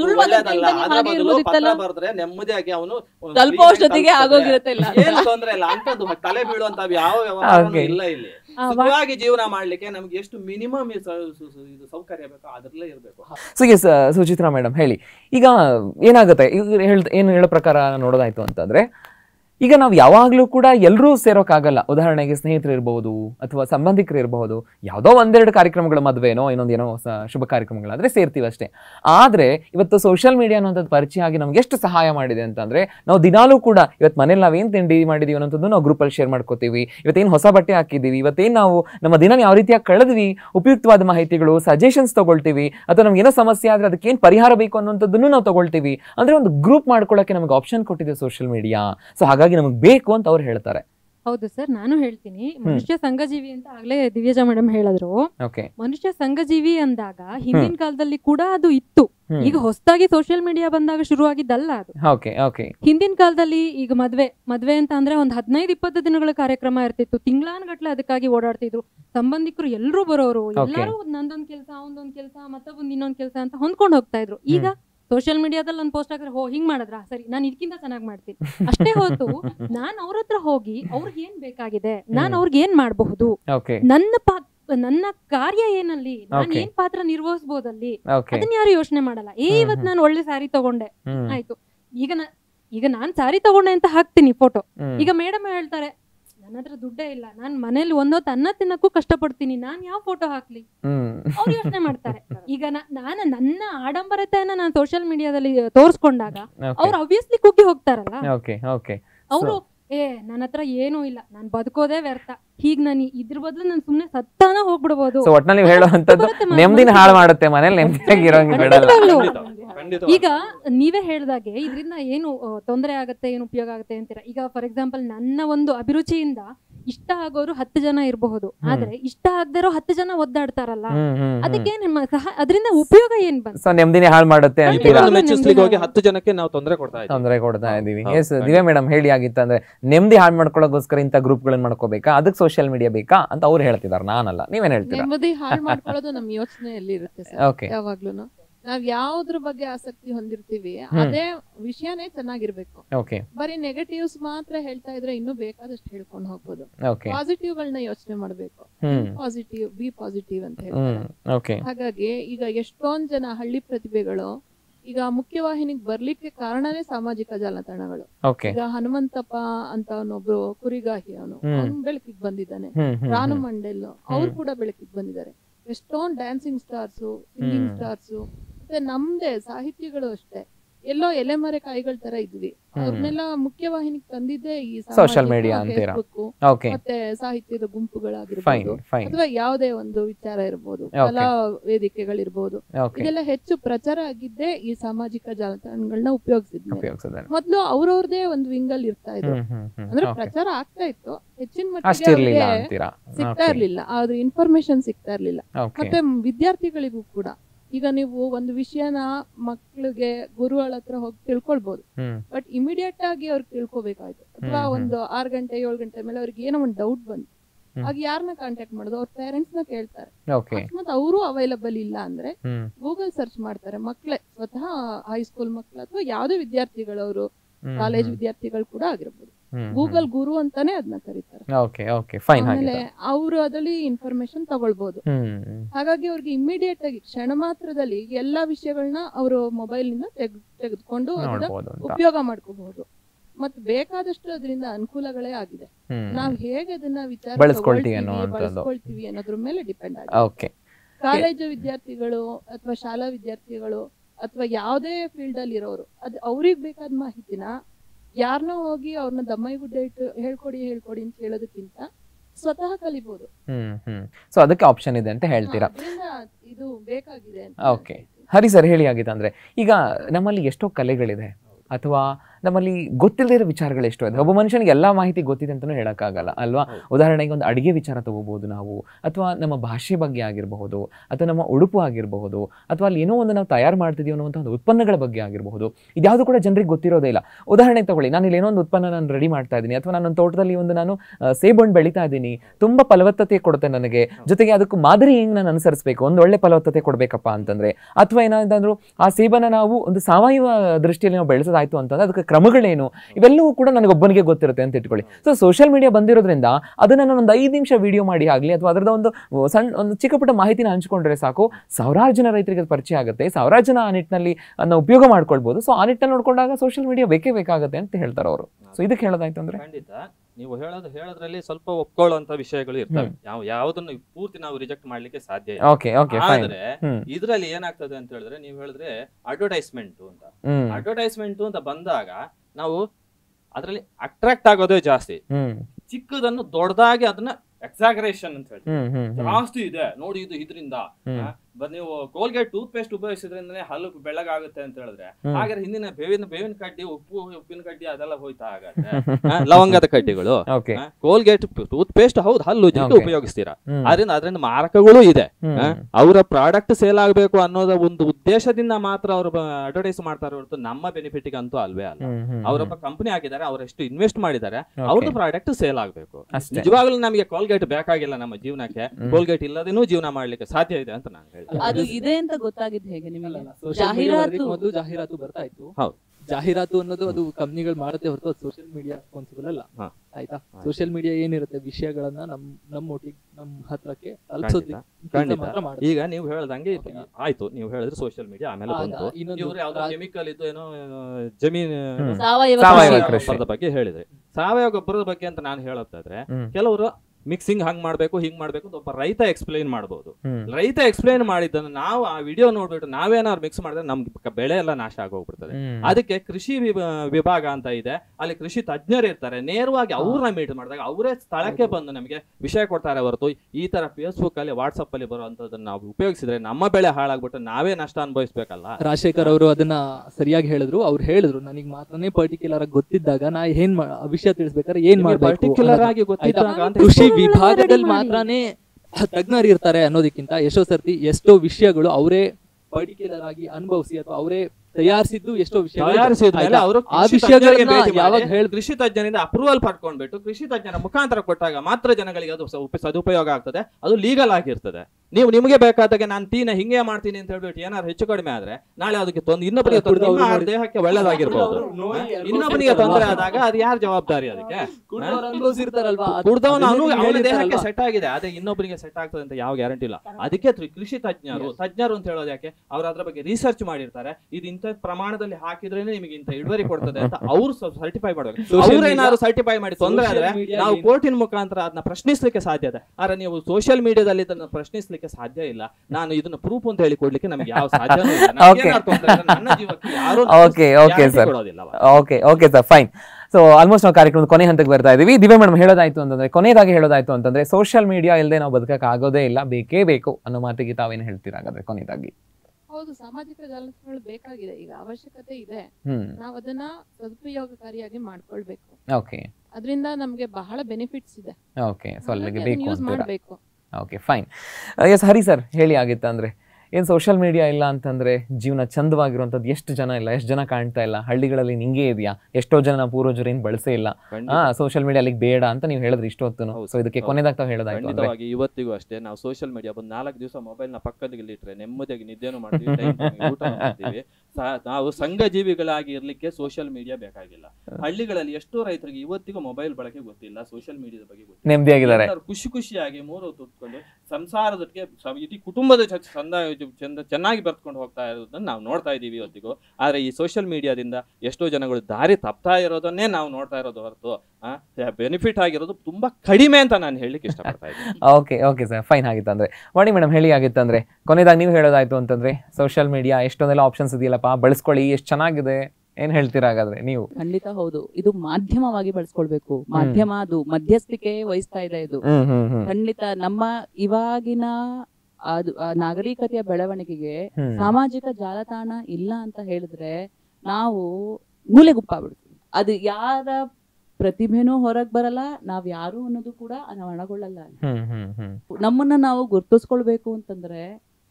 ನೆಮ್ಮದಿಯಾಗಿ ಅವನು ತಲುಪೋಷ್ಟೊತ್ತಿಗೆ ಆಗೋಗಿರುತ್ತೆ. ಏನು ತೊಂದ್ರೆ ಇಲ್ಲ, ಅಂತದ್ದು ತಲೆ ಬೀಳುವಂತ ಯಾವ ವ್ಯವಹಾರ ಇಲ್ಲ. ಇಲ್ಲಿ ಸುಖವಾಗಿ ಜೀವನ ಮಾಡ್ಲಿಕ್ಕೆ ನಮ್ಗೆ ಎಷ್ಟು ಮಿನಿಮಮ್ ಇದು ಸೌಕರ್ಯ ಬೇಕೋ ಅದ್ರಲ್ಲೇ ಇರ್ಬೇಕು. ಸುಚಿತ್ರಾ ಮೇಡಮ್ ಹೇಳಿ, ಈಗ ಏನಾಗುತ್ತೆ, ಏನು ಹೇಳೋ ಪ್ರಕಾರ ನೋಡೋದಾಯ್ತು ಅಂತಂದ್ರೆ, ಈಗ ನಾವು ಯಾವಾಗಲೂ ಕೂಡ ಎಲ್ಲರೂ ಸೇರೋಕ್ಕಾಗಲ್ಲ. ಉದಾಹರಣೆಗೆ ಸ್ನೇಹಿತರು ಇರಬಹುದು ಅಥವಾ ಸಂಬಂಧಿಕರು ಇರಬಹುದು, ಯಾವುದೋ ಒಂದೆರಡು ಕಾರ್ಯಕ್ರಮಗಳ ಮದುವೆನೋ ಇನ್ನೊಂದೇನೋ ಶುಭ ಕಾರ್ಯಕ್ರಮಗಳಾದ್ರೆ ಸೇರ್ತೀವಿ ಅಷ್ಟೇ. ಆದರೆ ಇವತ್ತು ಸೋಷಿಯಲ್ ಮೀಡಿಯಾ ಅನ್ನೋಂಥದ್ದು ಪರಿಚಯ ಆಗಿ ನಮ್ಗೆ ಎಷ್ಟು ಸಹಾಯ ಮಾಡಿದೆ ಅಂತಂದ್ರೆ, ನಾವು ದಿನಾಲೂ ಕೂಡ ಇವತ್ತು ಮನೇಲಿ ನಾವೇನು ತಿಂಡಿ ಮಾಡಿದೀವಿ ಅನ್ನೋಂಥದ್ದು ನಾವು ಗ್ರೂಪಲ್ಲಿ ಶೇರ್ ಮಾಡ್ಕೋತೀವಿ. ಇವತ್ತೇನು ಹೊಸ ಬಟ್ಟೆ ಹಾಕಿದ್ದೀವಿ, ಇವತ್ತೇನು ನಾವು ನಮ್ಮ ದಿನ ಯಾವ ರೀತಿಯಾಗಿ ಕಳೆದ್ವಿ, ಉಪಯುಕ್ತವಾದ ಮಾಹಿತಿಗಳು, ಸಜೆಷನ್ಸ್ ತಗೊಳ್ತೀವಿ, ಅಥವಾ ನಮ್ಗೆ ಏನೋ ಸಮಸ್ಯೆ ಆದ್ರೆ ಅದಕ್ಕೆ ಏನು ಪರಿಹಾರ ಬೇಕು ಅನ್ನೋಂಥದ್ದನ್ನು ನಾವು ತಗೊಳ್ತೀವಿ. ಅಂದ್ರೆ ಒಂದು ಗ್ರೂಪ್ ಮಾಡ್ಕೊಳ್ಳೋಕೆ ನಮಗೆ ಆಪ್ಷನ್ ಕೊಟ್ಟಿದೆ ಸೋಷಿಯಲ್ ಮೀಡಿಯಾ. ಸೊ ಹಾಗಾಗಿ ನಮಗೆ ಬೇಕು ಅಂತ ಅವ್ರು ಹೇಳ್ತಾರೆ. ಹೌದು ಸರ್, ನಾನು ಹೇಳ್ತೀನಿ. ಮನುಷ್ಯ ಸಂಘಜೀವಿ ಅಂತ ಆಗ್ಲೇ ದಿವ್ಯಜಾ ಮೇಡಮ್ ಹೇಳಿದ್ರು. ಮನುಷ್ಯ ಸಂಘಜೀವಿ ಅಂದಾಗ ಹಿಂದಿನ ಕಾಲದಲ್ಲಿ ಕೂಡ ಅದು ಇತ್ತು. ಈಗ ಹೊಸದಾಗಿ ಸೋಷಿಯಲ್ ಮೀಡಿಯಾ ಬಂದಾಗ ಶುರುವಾಗಿದ್ದಲ್ಲ ಅದು. ಹಿಂದಿನ ಕಾಲದಲ್ಲಿ ಈಗ ಮದ್ವೆ ಅಂತ ಅಂದ್ರೆ ಒಂದು 15-20 ದಿನಗಳ ಕಾರ್ಯಕ್ರಮ ಇರ್ತಿತ್ತು. ತಿಂಗಳಾನ್ಗಟ್ಲೆ ಅದಕ್ಕಾಗಿ ಓಡಾಡ್ತಿದ್ರು. ಸಂಬಂಧಿಕರು ಎಲ್ಲರೂ ಬರೋರು, ಎಲ್ಲರೂ ನಂದೊಂದ್ ಕೆಲಸ, ಅವನದೊಂದ್ ಕೆಲಸ, ಮತ್ತೊಂದ್ ಇನ್ನೊಂದ್ ಕೆಲಸ ಅಂತ ಹೊಂದ್ಕೊಂಡು ಹೋಗ್ತಾ ಇದ್ರು. ಈಗ ಸೋಷಿಯಲ್ ಮೀಡಿಯಾದಲ್ಲಿ ಒಂದು ಪೋಸ್ಟ್ ಹಾಕಿದ್ರೆ ಹಿಂಗ್ ಮಾಡಿದ್ರ, ಸರಿ ನಾನು ಇದಕ್ಕಿಂತ ಚೆನ್ನಾಗಿ ಮಾಡ್ತೀನಿ ಅಷ್ಟೇ ಹೊತ್ತು ನಾನ್ ಅವ್ರ ಹತ್ರ ಹೋಗಿ ಅವ್ರಿಗೆ ಏನ್ ಬೇಕಾಗಿದೆ, ನಾನ್ ಅವ್ರಿಗೆ ಏನ್ ಮಾಡಬಹುದು, ನನ್ನ ಕಾರ್ಯ ಏನಲ್ಲಿ ನಾನು ಏನ್ ಪಾತ್ರ ನಿರ್ವಹಿಸಬಹುದಲ್ಲಿ ಅದನ್ನ ಯಾರು ಯೋಚನೆ ಮಾಡಲ್ಲ. ಇವತ್ ನಾನು ಒಳ್ಳೆ ಸ್ಯಾರಿ ತಗೊಂಡೆ, ಆಯ್ತು, ಈಗ ನಾನ್ ಸ್ಯಾರಿ ತಗೊಂಡೆ ಅಂತ ಹಾಕ್ತೀನಿ ಫೋಟೋ. ಈಗ ಮೇಡಮ್ ಹೇಳ್ತಾರೆ, ನನ್ನ ಹತ್ರ ದುಡ್ಡೇ ಇಲ್ಲ, ನಾನ್ ಮನೇಲಿ ಒಂದೊತ್ತು ಅನ್ನ ತಿನ್ನಕ್ಕೂ ಕಷ್ಟಪಡ್ತೀನಿ, ನಾನ್ ಯಾವ ಫೋಟೋ ಹಾಕ್ಲಿ, ಅವ್ರು ಯೋಚನೆ ಮಾಡ್ತಾರೆ. ಈಗ ನಾನು ನನ್ನ ಆಡಂಬರತೆಯನ್ನ ನಾನು ಸೋಷಿಯಲ್ ಮೀಡಿಯಾದಲ್ಲಿ ತೋರ್ಸ್ಕೊಂಡಾಗ ಅವ್ರು ಆಬ್ವಿಯಸ್ಲಿ ಕುಗ್ಗಿ ಹೋಗ್ತಾರಲ್ಲ. ಅವರು ನನ್ನ ಹತ್ರ ಏನೂ ಇಲ್ಲ, ನಾನ್ ಬದುಕೋದೇ ವ್ಯರ್ಥ, ಹೀಗ್ ನಾನು ಇದ್ರ ಬದಲು ನಾನು ಸುಮ್ನೆ ಸತ್ತಾನ ಹೋಗ್ಬಿಡ್ಬೋದು. ನೆಮ್ಮದಿನ ಹಾಳು ಮಾಡುತ್ತೆ, ಮನೇಲಿ ನೆಮ್ಮದಿಯಾಗಿ ಇರೋಂಗೆ ಬಿಡಲ್ಲ. ಈಗ ನೀವೇ ಹೇಳ್ದಾಗೆ ಇದರಿಂದ ಏನು ತೊಂದರೆ ಆಗತ್ತೆ, ಏನು ಉಪಯೋಗ ಆಗುತ್ತೆ ಅಂತೀರಾ? ಈಗ ಫಾರ್ ಎಕ್ಸಾಂಪಲ್ ನನ್ನ ಒಂದು ಅಭಿರುಚಿಯಿಂದ ಇಷ್ಟ ಆಗೋರು 10 ಜನ ಇರಬಹುದು, ಆದ್ರೆ ಇಷ್ಟ ಆಗದಿರೋ 10 ಜನ ಒದ್ದಾಡ್ತಾರಲ್ಲ, ಅದಕ್ಕೆ ಅದರಿಂದ ಉಪಯೋಗ ಏನ್ ಬಂತು? ನೆಮ್ಮದಿನೇ ಹಾಳು ಮಾಡುತ್ತೆ ಅಂತೀರಾ? 10 ಜನಕ್ಕೆ ನಾವು ತೊಂದರೆ ಕೊಡ್ತಾ ಇದೀವಿ. ಎಸ್ ದಿವ್ಯಾ ಮೇಡಮ್ ಹೇಳಿ ಆಗಿತ್ತಂದ್ರೆ ನೆಮ್ಮದಿ ಹಾಳು ಮಾಡ್ಕೊಳ್ಳೋಗೋಸ್ಕರ ಇಂಥ ಗ್ರೂಪ್ ಗಳನ್ನ ಮಾಡ್ಕೋಬೇಕಾ, ಅದಕ್ಕೆ ಸೋಷಿಯಲ್ ಮೀಡಿಯಾ ಬೇಕಾ ಅಂತ ಅವ್ರು ಹೇಳ್ತಿದಾರೆ, ನಾನಲ್ಲ. ನೀವೇನ್ ಹೇಳ್ತೀರಾ? ನೆಮ್ಮದಿ ಹಾಳು ಮಾಡ್ಕೊಳ್ಳೋದು ನಮ್ಮ ಯೋಚನೆಯಲ್ಲಿ ಇರುತ್ತೆ ಯಾವಾಗ್ಲೂನು. ನಾವ್ ಯಾವ್ದ್ರ ಬಗ್ಗೆ ಆಸಕ್ತಿ ಹೊಂದಿರ್ತೀವಿ ಅದೇ ವಿಷಯನೇ ಚೆನ್ನಾಗಿರ್ಬೇಕು. ಬರೀ ನೆಗೆಟಿವ್ಸ್ ಮಾತ್ರ ಹೇಳ್ತಾ ಇದ್ರೆ ಇನ್ನೂ ಬೇಕಾದಷ್ಟು ಹೇಳ್ಕೊಂಡು ಹೋಗ್ಬೋದು. ಪಾಸಿಟಿವ್ ಗಳನ್ನ ಯೋಚನೆ ಮಾಡ್ಬೇಕು. ಪಾಸಿಟಿವ್, ಬಿ ಪಾಸಿಟಿವ್ ಅಂತ ಹೇಳ್ತಾರೆ. ಹಾಗಾಗಿ ಈಗ ಎಷ್ಟೊಂದ್ ಜನ ಹಳ್ಳಿ ಪ್ರತಿಭೆಗಳು ಈಗ ಮುಖ್ಯವಾಹಿನಿಗೆ ಬರ್ಲಿಕ್ಕೆ ಕಾರಣನೇ ಸಾಮಾಜಿಕ ಜಾಲತಾಣಗಳು. ಈಗ ಹನುಮಂತಪ್ಪ ಅಂತ ಅವನೊಬ್ರು ಕುರಿಗಾಹಿ, ಅವನು ಬೆಳಕಿಗೆ ಬಂದಿದ್ದಾನೆ. ರಾನು ಮಂಡೆಲ್ ಅವ್ರು ಕೂಡ ಬೆಳಕಿಗೆ ಬಂದಿದ್ದಾರೆ. ಎಷ್ಟೊಂದ್ ಡ್ಯಾನ್ಸಿಂಗ್ ಸ್ಟಾರ್ಸು, ಸಿಂಗಿಂಗ್ ಸ್ಟಾರ್ಸು, ಮತ್ತೆ ನಮ್ದೇ ಸಾಹಿತ್ಯಗಳು ಅಷ್ಟೇ ಎಲ್ಲೋ ಎಲೆಮರೆ ಕಾಯಿಗಳ ತರ ಇದ್ವಿ. ಅವ್ರನ್ನೆಲ್ಲ ಮುಖ್ಯವಾಹಿನಿಗೆ ತಂದಿದ್ದೆ ಈ ಸೋಷಿಯಲ್ ಮೀಡಿಯಾ ಅಂತೀರಾ? ಮತ್ತೆ ಸಾಹಿತ್ಯದ ಗುಂಪುಗಳಾಗಿರ್ಬೋದು ಅಥವಾ ಯಾವುದೇ ಒಂದು ವಿಚಾರ ಇರ್ಬೋದು, ಕಲಾ ವೇದಿಕೆಗಳಿರ್ಬೋದು, ಇದೆಲ್ಲ ಹೆಚ್ಚು ಪ್ರಚಾರ ಆಗಿದ್ದೆ ಈ ಸಾಮಾಜಿಕ ಜಾಲತಾಣಗಳನ್ನ ಉಪಯೋಗಿಸಿದ್ಮೇಲೆ. ಮೊದ್ಲು ಅವ್ರವ್ರದೇ ಒಂದು ವಿಂಗಲ್ ಇರ್ತಾ ಇದ್ರು, ಅಂದ್ರೆ ಪ್ರಚಾರ ಆಗ್ತಾ ಇತ್ತು, ಹೆಚ್ಚಿನ ಮಟ್ಟಿಗೆ ಸಿಗ್ತಾ ಇರ್ಲಿಲ್ಲ, ಅದ್ರ ಇನ್ಫಾರ್ಮೇಶನ್ ಸಿಗ್ತಾ ಇರ್ಲಿಲ್ಲ. ಮತ್ತೆ ವಿದ್ಯಾರ್ಥಿಗಳಿಗೂ ಕೂಡ ಈಗ ನೀವು ಒಂದು ವಿಷಯನ ಮಕ್ಳಿಗೆ ಗುರುಗಳ ಹತ್ರ ಹೋಗಿ ತಿಳ್ಕೊಳ್ಬಹುದು, ಬಟ್ ಇಮಿಡಿಯೇಟ್ ಆಗಿ ಅವ್ರಿಗೆ ತಿಳ್ಕೊಬೇಕಾಯ್ತು. ಅಥವಾ ಒಂದು 6 ಗಂಟೆ 7 ಗಂಟೆ ಮೇಲೆ ಅವ್ರಿಗೆ ಏನೋ ಒಂದು ಡೌಟ್ ಬಂತು, ಆಗ ಯಾರನ್ನ ಕಾಂಟ್ಯಾಕ್ಟ್ ಮಾಡೋದು? ಅವ್ರ ಪೇರೆಂಟ್ಸ್ ನ ಕೇಳ್ತಾರೆ. ಅಕಸ್ಮಾತ್ ಅವರು ಅವೈಲಬಲ್ ಇಲ್ಲ ಅಂದ್ರೆ ಗೂಗಲ್ ಸರ್ಚ್ ಮಾಡ್ತಾರೆ. ಮಕ್ಳೇ ಸ್ವತಃ ಹೈಸ್ಕೂಲ್ ಮಕ್ಳು ಅಥವಾ ಯಾವ್ದೇ ವಿದ್ಯಾರ್ಥಿಗಳು, ಅವರು ಕಾಲೇಜ್ ವಿದ್ಯಾರ್ಥಿಗಳು ಕೂಡ ಆಗಿರ್ಬೋದು, ಗೂಗಲ್ ಗುರು ಅಂತಾನೆ ಅದನ್ನ ಕರೀತಾರೆ. ಆಮೇಲೆ ಅವರು ಅದರಲ್ಲಿ ಇನ್ಫಾರ್ಮೇಶನ್ ತಗೊಳ್ಬಹುದು. ಹಾಗಾಗಿ ಅವ್ರಿಗೆ ಇಮಿಡಿಯೇಟ್ ಆಗಿ ಕ್ಷಣ ಮಾತ್ರದಲ್ಲಿ ಎಲ್ಲಾ ವಿಷಯಗಳನ್ನ ಅವರು ಮೊಬೈಲ್ ನಿಂದ ತೆಗೆದುಕೊಂಡು ಅದನ್ನ ಉಪಯೋಗ ಮಾಡ್ಕೋಬಹುದು. ಮತ್ತೆ ಬೇಕಾದಷ್ಟು ಅದರಿಂದ ಅನುಕೂಲಗಳೇ ಆಗಿದೆ. ನಾವ್ ಹೇಗೆ ಅದನ್ನ ವಿಚಾರ ಬಳಸ್ಕೊಳ್ತೀವಿ ಅನ್ನೋದ್ರ ಮೇಲೆ ಡಿಪೆಂಡ್ ಆಗಿದೆ. ಕಾಲೇಜು ವಿದ್ಯಾರ್ಥಿಗಳು ಅಥವಾ ಶಾಲಾ ವಿದ್ಯಾರ್ಥಿಗಳು ಅಥವಾ ಯಾವುದೇ ಫೀಲ್ಡ್ ಅಲ್ಲಿ ಇರೋರು ಅವ್ರಿಗೆ ಬೇಕಾದ ಮಾಹಿತಿನ ಯಾರನ್ನ ಹೋಗಿ ಅವ್ರನ್ನ ದಮ್ಮೈ ಗುಡ್ಡೆ ಇಟ್ಟು ಹೇಳ್ಕೊಡಿ ಅಂತ ಹೇಳೋದಕ್ಕಿಂತ ಸ್ವತಃ ಕಲಿಬಹುದು. ಸೊ ಅದಕ್ಕೆ ಆಪ್ಷನ್ ಇದೆ ಅಂತ ಹೇಳ್ತೀರಾ? ಇದು ಬೇಕಾಗಿದೆ. ಓಕೆ, ಹರಿ ಸರ್ ಹೇಳಿ ಆಗಿತ್ತಂದ್ರೆ, ಈಗ ನಮ್ಮಲ್ಲಿ ಎಷ್ಟೋ ಕಲೆಗಳಿದೆ ಅಥವಾ ನಮ್ಮಲ್ಲಿ ಗೊತ್ತಿಲ್ಲದೆ ಇರೋ ವಿಚಾರಗಳು ಎಷ್ಟೋ ಇದೆ. ಒಬ್ಬ ಮನುಷ್ಯನಿಗೆ ಎಲ್ಲ ಮಾಹಿತಿ ಗೊತ್ತಿದೆ ಅಂತಲೂ ಹೇಳೋಕ್ಕಾಗಲ್ಲ ಅಲ್ವಾ? ಉದಾಹರಣೆಗೆ ಒಂದು ಅಡುಗೆ ವಿಚಾರ ತಗೋಬಹುದು ನಾವು, ಅಥವಾ ನಮ್ಮ ಭಾಷೆ ಬಗ್ಗೆ ಆಗಿರಬಹುದು, ಅಥವಾ ನಮ್ಮ ಉಡುಪು ಆಗಿರಬಹುದು, ಅಥವಾ ಅಲ್ಲಿ ಏನೋ ಒಂದು ನಾವು ತಯಾರು ಮಾಡ್ತಿದ್ದೀವಿ ಅನ್ನುವಂಥ ಒಂದು ಉತ್ಪನ್ನಗಳ ಬಗ್ಗೆ ಆಗಿರಬಹುದು. ಇದ್ಯಾವುದು ಕೂಡ ಜನರಿಗೆ ಗೊತ್ತಿರೋದೇ ಇಲ್ಲ. ಉದಾಹರಣೆಗೆ ತಗೊಳ್ಳಿ, ನಾನು ಇಲ್ಲಿ ಏನೋ ಒಂದು ಉತ್ಪನ್ನ ನಾನು ರೆಡಿ ಮಾಡ್ತಾ ಇದ್ದೀನಿ, ಅಥವಾ ನನ್ನ ತೋಟದಲ್ಲಿ ನಾನು ಸೇಬಣ್ಣು ಬೆಳೀತಾ ಇದ್ದೀನಿ, ತುಂಬ ಫಲವತ್ತತೆ ಕೊಡುತ್ತೆ ನನಗೆ, ಜೊತೆಗೆ ಅದಕ್ಕೂ ಮಾದರಿ ಹೆಂಗೆ ನಾನು ಅನುಸರಿಸಬೇಕು, ಒಂದು ಒಳ್ಳೆ ಫಲವತ್ತತೆ ಕೊಡಬೇಕಪ್ಪ ಅಂತಂದರೆ, ಅಥವಾ ಏನಾದ್ರು ಆ ಸೇಬನ್ನು ನಾವು ಒಂದು ಸಾವಯವ ದೃಷ್ಟಿಯಲ್ಲಿ ನಾವು ಬೆಳೆಸೋದಾಯ್ತು ಅಂತಂದ್ರೆ ಅದಕ್ಕೆ ಕ್ರಮಗಳೇನು, ಇವೆಲ್ಲವೂ ಕೂಡ ನನಗೊಬ್ಬನಿಗೆ ಗೊತ್ತಿರುತ್ತೆ ಅಂತ ಇಟ್ಕೊಳ್ಳಿ. ಸೊ ಸೋಷಿಯಲ್ ಮೀಡಿಯಾ ಬಂದಿರೋದ್ರಿಂದ ಅದನ್ನ ನಾನು ಒಂದು 5 ನಿಮಿಷ ವಿಡಿಯೋ ಮಾಡಿ ಆಗಲಿ ಅಥವಾ ಅದರದ ಒಂದು ಚಿಕ್ಕ ಪುಟ್ಟ ಮಾಹಿತಿನ ಹಂಚ್ಕೊಂಡ್ರೆ ಸಾಕು, ಸಾವಿರಾರು ಜನ ರೈತರಿಗೆ ಪರಿಚಯ ಆಗುತ್ತೆ, ಸಾವಿರಾರು ಜನ ಆ ನಿಟ್ಟಿನಲ್ಲಿ ಅದನ್ನ ಉಪಯೋಗ ಮಾಡ್ಕೊಳ್ಬಹುದು. ಸೊ ಆ ನಿಟ್ಟಿನಲ್ಲಿ ನೋಡ್ಕೊಂಡಾಗ ಸೋಷಿಯಲ್ ಮೀಡಿಯಾ ಬೇಕೇ ಬೇಕಾಗುತ್ತೆ ಅಂತ ಹೇಳ್ತಾರೆ ಅವರು. ಸೊ ಇದಕ್ಕೆ ಹೇಳೋದಾಯ್ತು ಅಂದ್ರೆ ಖಂಡಿತ ನೀವು ಹೇಳೋದ್ರಲ್ಲಿ ಸ್ವಲ್ಪ ಒಪ್ಕೊಳ್ಳುವಂತ ವಿಷಯಗಳು ಇರ್ತವೆ, ಯಾವ್ದನ್ನು ಪೂರ್ತಿ ನಾವು ರಿಜೆಕ್ಟ್ ಮಾಡ್ಲಿಕ್ಕೆ ಸಾಧ್ಯ ಇಲ್ಲ. ಆದ್ರೆ ಇದ್ರಲ್ಲಿ ಏನಾಗ್ತದೆ ಅಂತ ಹೇಳಿದ್ರೆ, ನೀವು ಹೇಳಿದ್ರೆ ಅಡ್ವರ್ಟೈಸ್ಮೆಂಟ್ ಅಂತ ಬಂದಾಗ ನಾವು ಅದ್ರಲ್ಲಿ ಅಟ್ರಾಕ್ಟ್ ಆಗೋದೇ ಜಾಸ್ತಿ. ಚಿಕ್ಕದನ್ನು ದೊಡ್ಡದಾಗಿ ಅದನ್ನ ಎಕ್ಸಾಗರೇಷನ್ ಅಂತ ಹೇಳ್ತೀವಿ, ಜಾಸ್ತಿ ಇದೆ ನೋಡಿ ಇದು ಇದರಿಂದ ನೀವು ಕೋಲ್ಗೇಟ್ ಟೂತ್ ಪೇಸ್ಟ್ ಉಪಯೋಗಿಸಿದ್ರಿಂದನೇ ಹಲ್ಲು ಬೆಳ್ಳಗಾಗುತ್ತೆ ಅಂತ ಹೇಳಿದ್ರೆ, ಹಾಗಾದ್ರೆ ಹಿಂದಿನ ಬೇವಿನ ಕಡ್ಡಿ, ಉಪ್ಪಿನ ಕಡ್ಡಿ ಅದೆಲ್ಲ ಹೋಯ್ತಾ ಆಗತ್ತೆ. ಲವಂಗದ ಕಡ್ಡಿಗಳು, ಕೋಲ್ಗೇಟ್ ಟೂತ್ ಪೇಸ್ಟ್ ಹೌದು ಹಲ್ಲು ಉಪಯೋಗಿಸ್ತೀರಾ, ಅದರಿಂದ ಮಾರಕಗಳು ಇದೆ. ಅವರ ಪ್ರಾಡಕ್ಟ್ ಸೇಲ್ ಆಗ್ಬೇಕು ಅನ್ನೋದ ಒಂದು ಉದ್ದೇಶದಿಂದ ಮಾತ್ರ ಅವರು ಅಡ್ವರ್ಟೈಸ್ ಮಾಡ್ತಾರೆ ಹೊರತು ನಮ್ಮ ಬೆನಿಫಿಟ್ ಅಂತೂ ಅಲ್ವೇ ಅಲ್ಲ. ಅವರೊಬ್ಬ ಕಂಪನಿ ಆಗಿದ್ದಾರೆ, ಅವರೆಷ್ಟು ಇನ್ವೆಸ್ಟ್ ಮಾಡಿದ್ದಾರೆ, ಅವ್ರದ್ದು ಪ್ರಾಡಕ್ಟ್ ಸೇಲ್ ಆಗ್ಬೇಕು. ನಿಜವಾಗ್ಲೂ ನಮಗೆ ಕೋಲ್ಗೇಟ್ ಬೇಕಾಗಿಲ್ಲ ನಮ್ಮ ಜೀವನಕ್ಕೆ, ಕೋಲ್ಗೇಟ್ ಇಲ್ಲದೇನೂ ಜೀವನ ಮಾಡ್ಲಿಕ್ಕೆ ಸಾಧ್ಯ ಇದೆ ಅಂತ ನಾನು ಹೇಳ್ತೀನಿ. ಅದು ಇದೆ ಅಂತ ಗೊತ್ತಾಗಿದ್ದು ಹೇಗೆ ನಿಮಗೆ? ಮೊದಲು ಜಾಹೀರಾತು ಬರ್ತಾ ಇತ್ತು. ಜಾಹೀರಾತು ಅನ್ನೋದು ಅದು ಕಂಪ್ನಿಗಳು ಮಾಡುತ್ತೆ ಹೊರತು ಅದು ಸೋಷಿಯಲ್ ಮೀಡಿಯಾ ರೆಸ್ಪಾನ್ಸಿಬಲ್ ಅಲ್ಲ. ಆಯ್ತಾ? ಸೋಷಿಯಲ್ ಮೀಡಿಯಾ ಏನಿರುತ್ತೆ ವಿಷಯಗಳನ್ನ ನಮ್ಮ ಹತ್ರಕ್ಕೆ ತಲುಪಿಸೋದಕ್ಕೆ. ಈಗ ನೀವು ಹೇಳ್ದಂಗೆ ಆಯ್ತು, ನೀವು ಹೇಳಿದ್ರೆ ಸೋಷಿಯಲ್ ಮೀಡಿಯಾ ಆಮೇಲೆ ಬಂತು. ಕೆಮಿಕಲ್ ಇದ್ದು ಏನೋ ಜಮೀನು ಸಾವಯವ ಬಗ್ಗೆ ಹೇಳಿದ್ರೆ, ಸಾವಯವ ಗೊಬ್ಬರದ ಬಗ್ಗೆ ಅಂತ ನಾನು ಹೇಳುತ್ತಾ ಇದ್ರೆ, ಕೆಲವರು ಮಿಕ್ಸಿಂಗ್ ಹಂಗ್ ಮಾಡ್ಬೇಕು ಹಿಂಗ್ ಮಾಡ್ಬೇಕು ಅಂತ ಒಬ್ಬ ರೈತ ಎಕ್ಸ್ಪ್ಲೈನ್ ಮಾಡಬಹುದು. ರೈತ ಎಕ್ಸ್ಪ್ಲೈನ್ ಮಾಡಿದ್ದನ್ನು ನಾವು ಆ ವಿಡಿಯೋ ನೋಡ್ಬಿಟ್ಟು ನಾವೇನಾದ್ರು ಮಿಕ್ಸ್ ಮಾಡಿದ್ರೆ ನಮ್ಗೆ ಬೆಳೆ ಎಲ್ಲ ನಾಶ ಆಗೋಗ್ಬಿಡ್ತದೆ. ಅದಕ್ಕೆ ಕೃಷಿ ವಿಭಾಗ ಅಂತ ಇದೆ, ಅಲ್ಲಿ ಕೃಷಿ ತಜ್ಞರು ಇರ್ತಾರೆ, ನೇರವಾಗಿ ಅವ್ರನ್ನ ಮೀಟ್ ಮಾಡಿದಾಗ ಅವರೇ ಸ್ಥಳಕ್ಕೆ ಬಂದು ನಮಗೆ ವಿಷಯ ಕೊಡ್ತಾರೆ ಹೊರತು ಈ ತರ ಫೇಸ್ಬುಕ್ ಅಲ್ಲಿ ವಾಟ್ಸಪ್ ಅಲ್ಲಿ ಬರುವಂತದನ್ನ ನಾವು ಉಪಯೋಗಿಸಿದ್ರೆ ನಮ್ಮ ಬೆಳೆ ಹಾಳಾಗ್ಬಿಟ್ಟು ನಾವೇ ನಷ್ಟ ಅನುಭವಿಸ್ಬೇಕಲ್ಲ. ರಾಜಶೇಖರ್ ಅವರು ಅದನ್ನ ಸರಿಯಾಗಿ ಹೇಳಿದ್ರು. ಅವ್ರು ಹೇಳಿದ್ರು ನನಗೆ ಮಾತ್ರನೇ ಪರ್ಟಿಕ್ಯುಲರ್ ಆಗಿ ಗೊತ್ತಿದ್ದಾಗ ನಾ ಏನ್ ವಿಷಯ ತಿಳಿಸ್ಬೇಕಾದ್ರೆ ಏನ್ ಮಾಡ್ಬೇಕು, ಪರ್ಟಿಕ್ಯುಲರ್ ಆಗಿ ಗೊತ್ತಿದ್ದಾಗ ಕೃಷಿ ವಿಭಾಗದಲ್ಲಿ ಮಾತ್ರನೇ ತಜ್ಞರು ಇರ್ತಾರೆ ಅನ್ನೋದಕ್ಕಿಂತ ಎಷ್ಟೋ ವಿಷಯಗಳು ಅವರೇ ಪರ್ಟಿಕ್ಯುಲರ್ ಆಗಿ ಅನುಭವಿಸಿ ಅಥವಾ ಅವರೇ ತಯಾರಿಸಿದ್ದು ಎಷ್ಟೋ ಕೃಷಿ ತಜ್ಞರಿಂದ ಅಪ್ರೂವಲ್ ಪಡ್ಕೊಂಡ್ಬಿಟ್ಟು ಕೃಷಿ ತಜ್ಞರ ಮುಖಾಂತರ ಕೊಟ್ಟಾಗ ಮಾತ್ರ ಜನಗಳಿಗೆ ಅದು ಸದುಪಯೋಗ ಆಗ್ತದೆ, ಅದು ಲೀಗಲ್ ಆಗಿರ್ತದೆ. ನೀವು ನಿಮಗೆ ಬೇಕಾದಾಗ ನಾನು ಹಿಂಗೆ ಮಾಡ್ತೀನಿ ಅಂತ ಹೇಳ್ಬಿಟ್ಟು ಏನಾದ್ರು ಹೆಚ್ಚು ಕಡಿಮೆ ಆದ್ರೆ ನಾಳೆ ಅದಕ್ಕೆ ಇನ್ನೊಬ್ಬರಿಗೆ ದೇಹಕ್ಕೆ ಒಳ್ಳೆದಾಗಿರ್ಬೋದು, ಇನ್ನೊಬ್ಬನಿಗೆ ತೊಂದರೆ ಆದಾಗ ಅದು ಯಾರ ಜವಾಬ್ದಾರಿ? ಅದಕ್ಕೆ ಕುಡ್ದವನು ಅವನ ದೇಹಕ್ಕೆ ಸೆಟ್ ಆಗಿದೆ, ಅದೇ ಇನ್ನೊಬ್ಬರಿಗೆ ಸೆಟ್ ಆಗ್ತದೆ ಅಂತ ಯಾವ ಗ್ಯಾರಂಟಿ ಇಲ್ಲ. ಅದಕ್ಕೆ ಕೃಷಿ ತಜ್ಞರು ಅಂತ ಹೇಳೋದು ಯಾಕೆ, ಅವ್ರು ಅದ್ರ ಬಗ್ಗೆ ರಿಸರ್ಚ್ ಮಾಡಿರ್ತಾರೆ, ಇದು ಇಂಥ ಪ್ರಮಾಣದಲ್ಲಿ ಹಾಕಿದ್ರೇನೆ ನಿಮಗೆ ಇಂಥ ಇಳುವರಿ ಕೊಡ್ತದೆ ಅಂತ ಅವ್ರು ಸರ್ಟಿಫೈ ಮಾಡಬೇಕು. ಅವ್ರೇನಾದ್ರು ಸರ್ಟಿಫೈ ಮಾಡಿ ತೊಂದರೆ ಆದ್ರೆ ನಾವು ಕೋರ್ಟಿನ ಮುಖಾಂತರ ಅದನ್ನ ಪ್ರಶ್ನಿಸ್ಲಿಕ್ಕೆ ಸಾಧ್ಯ ಇದೆ. ಆದ್ರೆ ನೀವು ಸೋಷಿಯಲ್ ಮೀಡಿಯಾದಲ್ಲಿ ಇದನ್ನ ಪ್ರಶ್ನಿಸ್ಲಿಕ್ಕೆ ಸಾಧ್ಯ ಇಲ್ಲ. ನಾನು ಇದನ್ನ ಪ್ರೂಫ್ ಅಂತ ಹೇಳಿ ಕೊಡ್ಲಿಕ್ಕೆ ನಮಗೆ ಯಾವ ಸಾಧ್ಯ ನನ್ನ ಜೀವಕ್ಕೆ ಯಾರು ಕೊಡೋದಿಲ್ಲ. Okay sir, fine. So almost ನಾವು ಕಾರ್ಯಕ್ರಮದ ಕೊನೆ ಹಂತಕ್ಕೆ ಬರ್ತಾ ಇದೀವಿ. ದಿವ್ಯಾ ಮೇಡಮ್ ಹೇಳೋದಾಯ್ತು ಅಂತಂದ್ರೆ, ಕೊನೆಯದಾಗಿ ಹೇಳೋದಾಯ್ತು ಅಂತಂದ್ರೆ, ಸೋಷಿಯಲ್ ಮೀಡಿಯಾ ಇಲ್ಲದೆ ನಾವು ಬದುಕಕ್ಕೆ ಆಗೋದೇ ಇಲ್ಲ, ಬೇಕೇ ಬೇಕು ಅನ್ನೋ ಮಾತಿಗೆ ತಾವೇನು ಹೇಳ್ತೀರಾ ಹಾಗಾದ್ರೆ ಕೊನೆಯದಾಗಿ? ಹೌದು, ಸಾಮಾಜಿಕ ಜಾಲತಾಣಗಳು ಬೇಕಾಗಿದೆ, ಈಗ ಅವಶ್ಯಕತೆ ಇದೆ. ನಾವು ಅದನ್ನ ಸದುಪಯೋಗಕಾರಿಯಾಗಿ ಮಾಡ್ಕೊಳ್ಬೇಕು. ಓಕೆ, ಅದರಿಂದ ನಮ್ಗೆ ಬಹಳ ಬೆನಿಫಿಟ್ಸ್ ಇದೆ. ಓಕೆ, ಸೊ ಅಲ್ಲಿಗೆ ಬೇಕು ಯೂಸ್ ಮಾಡಬೇಕು. Okay, fine. Yes, Hari sir ಹೇಳಿ ಆಗಿತ್ತು ಅಂದ್ರೆ, ಏನು ಸೋಷಿಯಲ್ ಮೀಡಿಯಾ ಇಲ್ಲ ಅಂತಂದ್ರೆ ಜೀವನ ಚಂದವಾಗಿರುವಂಥದ್ದು ಎಷ್ಟು ಜನ ಇಲ್ಲ, ಎಷ್ಟು ಜನ ಕಾಣ್ತಾ ಇಲ್ಲ. ಹಳ್ಳಿಗಳಲ್ಲಿ ನಿಂಗೆ ಇದೆಯಾ, ಎಷ್ಟೋ ಜನ ನಾವು ಪೂರ್ವಜರು ಏನು ಬಳಸೇ ಇಲ್ಲ. ಸೋಷಿಯಲ್ ಮೀಡಿಯಾ ಅಲ್ಲಿಗೆ ಬೇಡ ಅಂತ ನೀವು ಹೇಳಿದ್ರೆ ಇಷ್ಟೊತ್ತು. ಸೊ ಇದಕ್ಕೆ ಕೊನೆದಾಗ ಹೇಳೋದಾಯ್ತು, ಇವತ್ತಿಗೂ ಅಷ್ಟೇ ನಾವು ಸೋಷಿಯಲ್ ಮೀಡಿಯಾ ಬಂದು 4 ದಿವಸ ಮೊಬೈಲ್ ನ ಪಕ್ಕದಲ್ಲಿ ಇಟ್ರೆ ನೆಮ್ಮದಿಯಾಗಿ ನಿದ್ದೆನೂ ಮಾಡ್ತೀವಿ, ಊಟ ಮಾಡ್ತೀವಿ. ನಾವು ಸಂಘ ಜೀವಿಗಳಾಗಿ ಇರ್ಲಿಕ್ಕೆ ಸೋಷಿಯಲ್ ಮೀಡಿಯಾ ಬೇಕಾಗಿಲ್ಲ. ಹಳ್ಳಿಗಳಲ್ಲಿ ಎಷ್ಟೋ ರೈತರಿಗೆ ಇವತ್ತಿಗೂ ಮೊಬೈಲ್ ಬಳಕೆ ಗೊತ್ತಿಲ್ಲ, ಸೋಷಿಯಲ್ ಮೀಡಿಯಾದ ಬಗ್ಗೆ ಗೊತ್ತಿಲ್ಲ, ನೆಮ್ಮದಿಯಾಗಿದ್ದಾರೆ, ಖುಷಿಯಾಗಿ ಮೂರು ತುತ್ಕೊಂಡು ಸಂಸಾರದಕ್ಕೆ ಇಡೀ ಕುಟುಂಬದ ಚೆನ್ನಾಗಿ ಬರ್ತ್ಕೊಂಡು ಹೋಗ್ತಾ ಇರೋದನ್ನ ನಾವು ನೋಡ್ತಾ ಇದೀವಿ ಇವತ್ತಿಗೂ. ಆದ್ರೆ ಈ ಸೋಷಿಯಲ್ ಮೀಡಿಯಾದಿಂದ ಎಷ್ಟೋ ಜನಗಳು ದಾರಿ ತಪ್ತಾ ಇರೋದನ್ನೇ ನಾವು ನೋಡ್ತಾ ಇರೋದು ಹೊರತು ಬೆನಿಫಿಟ್ ಆಗಿರೋದು ತುಂಬಾ ಕಡಿಮೆ ಅಂತ ನಾನು ಹೇಳಲಿಕ್ಕೆ ಇಷ್ಟಪಡ್ತಾ ಇದ್ದೀನಿ. Okay sir, fine. ಆಗಿತ್ತಂದ್ರೆ ವಾಣಿ ಮೇಡಮ್ ಹೇಳಿ ಆಗಿತ್ತಂದ್ರೆ, ಕೊನೆಯದಾಗಿ ನೀವು ಹೇಳೋದಾಯ್ತು ಅಂತಂದ್ರೆ, ಸೋಷಿಯಲ್ ಮೀಡಿಯಾ ಎಷ್ಟೊಂದೆಲ್ಲ ಆಪ್ಷನ್ಸ್ ಇದೆಯಲ್ಲಪ್ಪ, ಬಳಸ್ಕೊಳ್ಳಿ, ಎಷ್ಟು ಚೆನ್ನಾಗಿದೆ, ಏನ್ ಹೇಳ್ತೀರಾ ಹಾಗಾದ್ರೆ ನೀವು? ಖಂಡಿತ ಹೌದು, ಇದು ಮಾಧ್ಯಮವಾಗಿ ಬಳಸ್ಕೊಳ್ಬೇಕು. ಮಾಧ್ಯಮ ಅದು ಮಧ್ಯಸ್ಥಿಕೆ ವಹಿಸ್ತಾ ಇದೆ. ಇದು ಖಂಡಿತ ನಮ್ಮ ಇವಾಗಿನ ನಾಗರಿಕತೆಯ ಬೆಳವಣಿಗೆಗೆ ಸಾಮಾಜಿಕ ಜಾಲತಾಣ ಇಲ್ಲ ಅಂತ ಹೇಳಿದ್ರೆ ನಾವು ಮೂಲೆಗುಪ್ಪಾಗ್ಬಿಡ್ತೀವಿ. ಅದು ಯಾರ ಪ್ರತಿಭೆನೂ ಹೊರಗ್ ಬರಲ್ಲ, ನಾವ್ ಯಾರು ಅನ್ನೋದು ಕೂಡ ನಾವು ಅಣಗೊಳ್ಳಲ್ಲ. ನಮ್ಮನ್ನ ನಾವು ಗುರ್ತಿಸ್ಕೊಳ್ಬೇಕು ಅಂತಂದ್ರೆ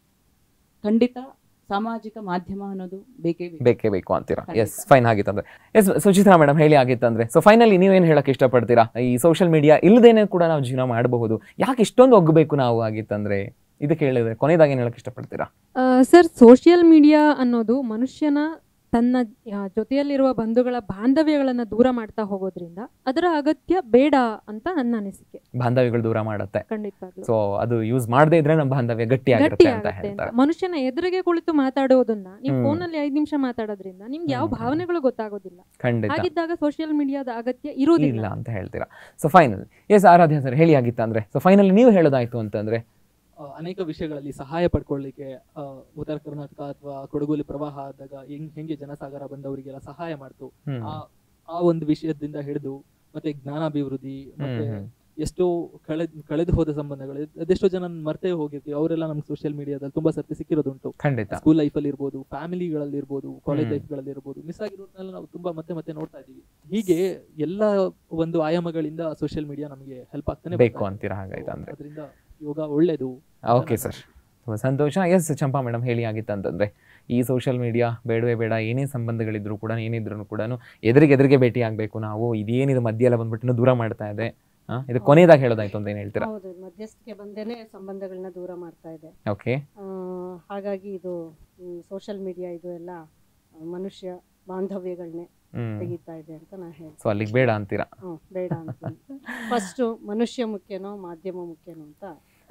ಖಂಡಿತ ಸಾಮಾಜಿಕ ಮಾಧ್ಯಮ ಅನ್ನೋದು ಬೇಕೇ ಬೇಕು ಅಂತೀರಾ? Yes, fine. ಆಗಿತ್ತಂದ್ರೆ ಎಸ್, ಸುಚಿತ್ರಾ ಮೇಡಮ್ ಹೇಳಿ ಆಗಿತ್ತಂದ್ರೆ, ಸೊ ಫೈನಲಿ ನೀವೇನ್ ಹೇಳಕ್ ಇಷ್ಟಪಡ್ತೀರಾ? ಈ ಸೋಷಿಯಲ್ ಮೀಡಿಯಾ ಇಲ್ಲದೇನೆ ಕೂಡ ನಾವು ಜೀವನ ಮಾಡಬಹುದು, ಯಾಕೆ ಇಷ್ಟೊಂದು ಒಗ್ಗಬೇಕು ನಾವು ಆಗಿತ್ತಂದ್ರೆ? ಇದಕ್ಕೆ ಹೇಳಿದ್ರೆ ಕೊನೆಯದಾಗಿ ಏನ್ ಹೇಳಕ್ ಇಷ್ಟಪಡ್ತೀರಾ? ಸರ್, ಸೋಷಿಯಲ್ ಮೀಡಿಯಾ ಅನ್ನೋದು ಮನುಷ್ಯನ ತನ್ನ ಜೊತೆಯಲ್ಲಿರುವ ಬಂಧುಗಳ ಬಾಂಧವ್ಯಗಳನ್ನ ದೂರ ಮಾಡ್ತಾ ಹೋಗೋದ್ರಿಂದ ಅದರ ಅಗತ್ಯ ಬೇಡ ಅಂತ ನನ್ನ ಅನಿಸಿಕೆ. ಬಾಂಧವ್ಯಗಳು ದೂರ ಮಾಡುತ್ತೆ. ಖಂಡಿತವಾಗ್ಲೂ. ಸೊ ಅದು ಯೂಸ್ ಮಾಡದೇ ಇದ್ರೆ ನಮ್ಮ ಬಾಂಧವ್ಯ ಗಟ್ಟಿಯಾಗಿರುತ್ತೆ ಅಂತ ಹೇಳ್ತಾರೆ. ಮನುಷ್ಯನ ಎದುರಿಗೆ ಕುಳಿತು ಮಾತಾಡೋದನ್ನ ನೀವು ಫೋನಲ್ಲಿ 5 ನಿಮಿಷ ಮಾತಾಡೋದ್ರಿಂದ ನಿಮ್ಗೆ ಯಾವ ಭಾವನೆಗಳು ಗೊತ್ತಾಗೋದಿಲ್ಲ. ಹಾಗಿದ್ದಾಗ ಸೋಷಿಯಲ್ ಮೀಡಿಯಾದ ಅಗತ್ಯ ಇರೋದಿಲ್ಲ ಅಂತ ಹೇಳ್ತೀರಾ. So final yes Aradhya sir ಹೇಳಿ ಆಗಿತ್ತ ಅಂದ್ರೆ, ಸೊ ಫೈನಲ್ ನೀವು ಹೇಳೋದಾಯ್ತು ಅಂತಂದ್ರೆ, ಅನೇಕ ವಿಷಯಗಳಲ್ಲಿ ಸಹಾಯ ಪಡ್ಕೊಳ್ಳಿಕ್ಕೆ ಉತ್ತರ ಕರ್ನಾಟಕ ಅಥವಾ ಕೊಡಗುಲಿ ಪ್ರವಾಹ ಆದಾಗ ಹೆಂಗೆ ಜನಸಾಗರ ಬಂದವರಿಗೆಲ್ಲ ಸಹಾಯ ಮಾಡ್ತು, ಆ ಒಂದು ವಿಷಯದಿಂದ ಹಿಡಿದು ಮತ್ತೆ ಜ್ಞಾನಾಭಿವೃದ್ಧಿ, ಮತ್ತೆ ಎಷ್ಟೋ ಕಳೆದು ಹೋದ ಸಂಬಂಧಗಳು, ಅದೆಷ್ಟೋ ಜನ ಮರ್ತೇ ಹೋಗಿರ್ತೀವಿ, ಅವರೆಲ್ಲ ನಮ್ಗೆ ಸೋಷಿಯಲ್ ಮೀಡಿಯಾದಲ್ಲಿ ತುಂಬಾ ಸರ್ತಿ ಸಿಕ್ಕಿರೋದುಂಟು. ಸ್ಕೂಲ್ ಲೈಫ್ ಅಲ್ಲಿ ಇರ್ಬೋದು, ಫ್ಯಾಮಿಲಿಗಳಲ್ಲಿ ಇರ್ಬೋದು, ಕಾಲೇಜ್ ಲೈಫ್ ಗಳಲ್ಲಿ ಇರ್ಬೋದು, ಮಿಸ್ ಆಗಿರೋದ್ನೆಲ್ಲ ನಾವು ತುಂಬಾ ಮತ್ತೆ ನೋಡ್ತಾ ಇದೀವಿ. ಹೀಗೆ ಎಲ್ಲ ಒಂದು ಆಯಾಮಗಳಿಂದ ಸೋಷಿಯಲ್ ಮೀಡಿಯಾ ನಮಗೆ ಹೆಲ್ಪ್ ಆಗ್ತಾನೆ ಬೇಕು ಅಂತೀರಾ. ಹಾಗಾಯ್ತು ಅಂದ್ರೆ ಅದರಿಂದ ಯೋಗ ಒಳ್ಳೇದು. ಓಕೆ ಸರ್, ತುಂಬ ಸಂತೋಷ. ಎಸ್ ಚಂಪಾ ಮೇಡಮ್ ಹೇಳಿ ಆಗಿತ್ತಂತಂದ್ರೆ, ಈ ಸೋಷಿಯಲ್ ಮೀಡಿಯಾ ಬೇಡವೇ ಬೇಡ, ಏನೇ ಸಂಬಂಧಗಳಿದ್ರು ಕೂಡ ಏನಿದ್ರು ಕೂಡ ಎದುರಿಗೆ ಭೇಟಿ ಆಗಬೇಕು ನಾವು, ಇದೇನಿದು ಮಧ್ಯ ಎಲ್ಲ ಬಂದ್ಬಿಟ್ಟು ದೂರ ಮಾಡ್ತಾ ಇದೆ, ಇದು ಕೊನೆಯದಾಗಿ ಹೇಳೋದಾಯ್ತು ಅಂತ ಏನು ಹೇಳ್ತೀರಾ? ಹೌದು, ಮಧ್ಯಸ್ಥಿಕೆ ಬಂದೇನೆ ಸಂಬಂಧಗಳನ್ನ ದೂರ ಮಾಡ್ತಾ ಇದೆ. ಓಕೆ, ಹಾಗಾಗಿ ಇದು ಸೋಷಿಯಲ್ ಮೀಡಿಯಾ ಇದು ಎಲ್ಲ ಮನುಷ್ಯ ಬಾಂಧವ್ಯಗಳನ್ನೇ ತೆಗಿತಾ ಇದೆ ಅಂತ ನಾ ಹೇಳ್ತೀನಿ. ಸೊ ಅಲ್ಲಿಗೆ ಬೇಡ ಅಂತೀರಾ? ಬೇಡ ಅಂತ. ಫಸ್ಟ್ ಮನುಷ್ಯ ಮುಖ್ಯನೋ ಮಾಧ್ಯಮ ಮುಖ್ಯನೋ ಅಂತ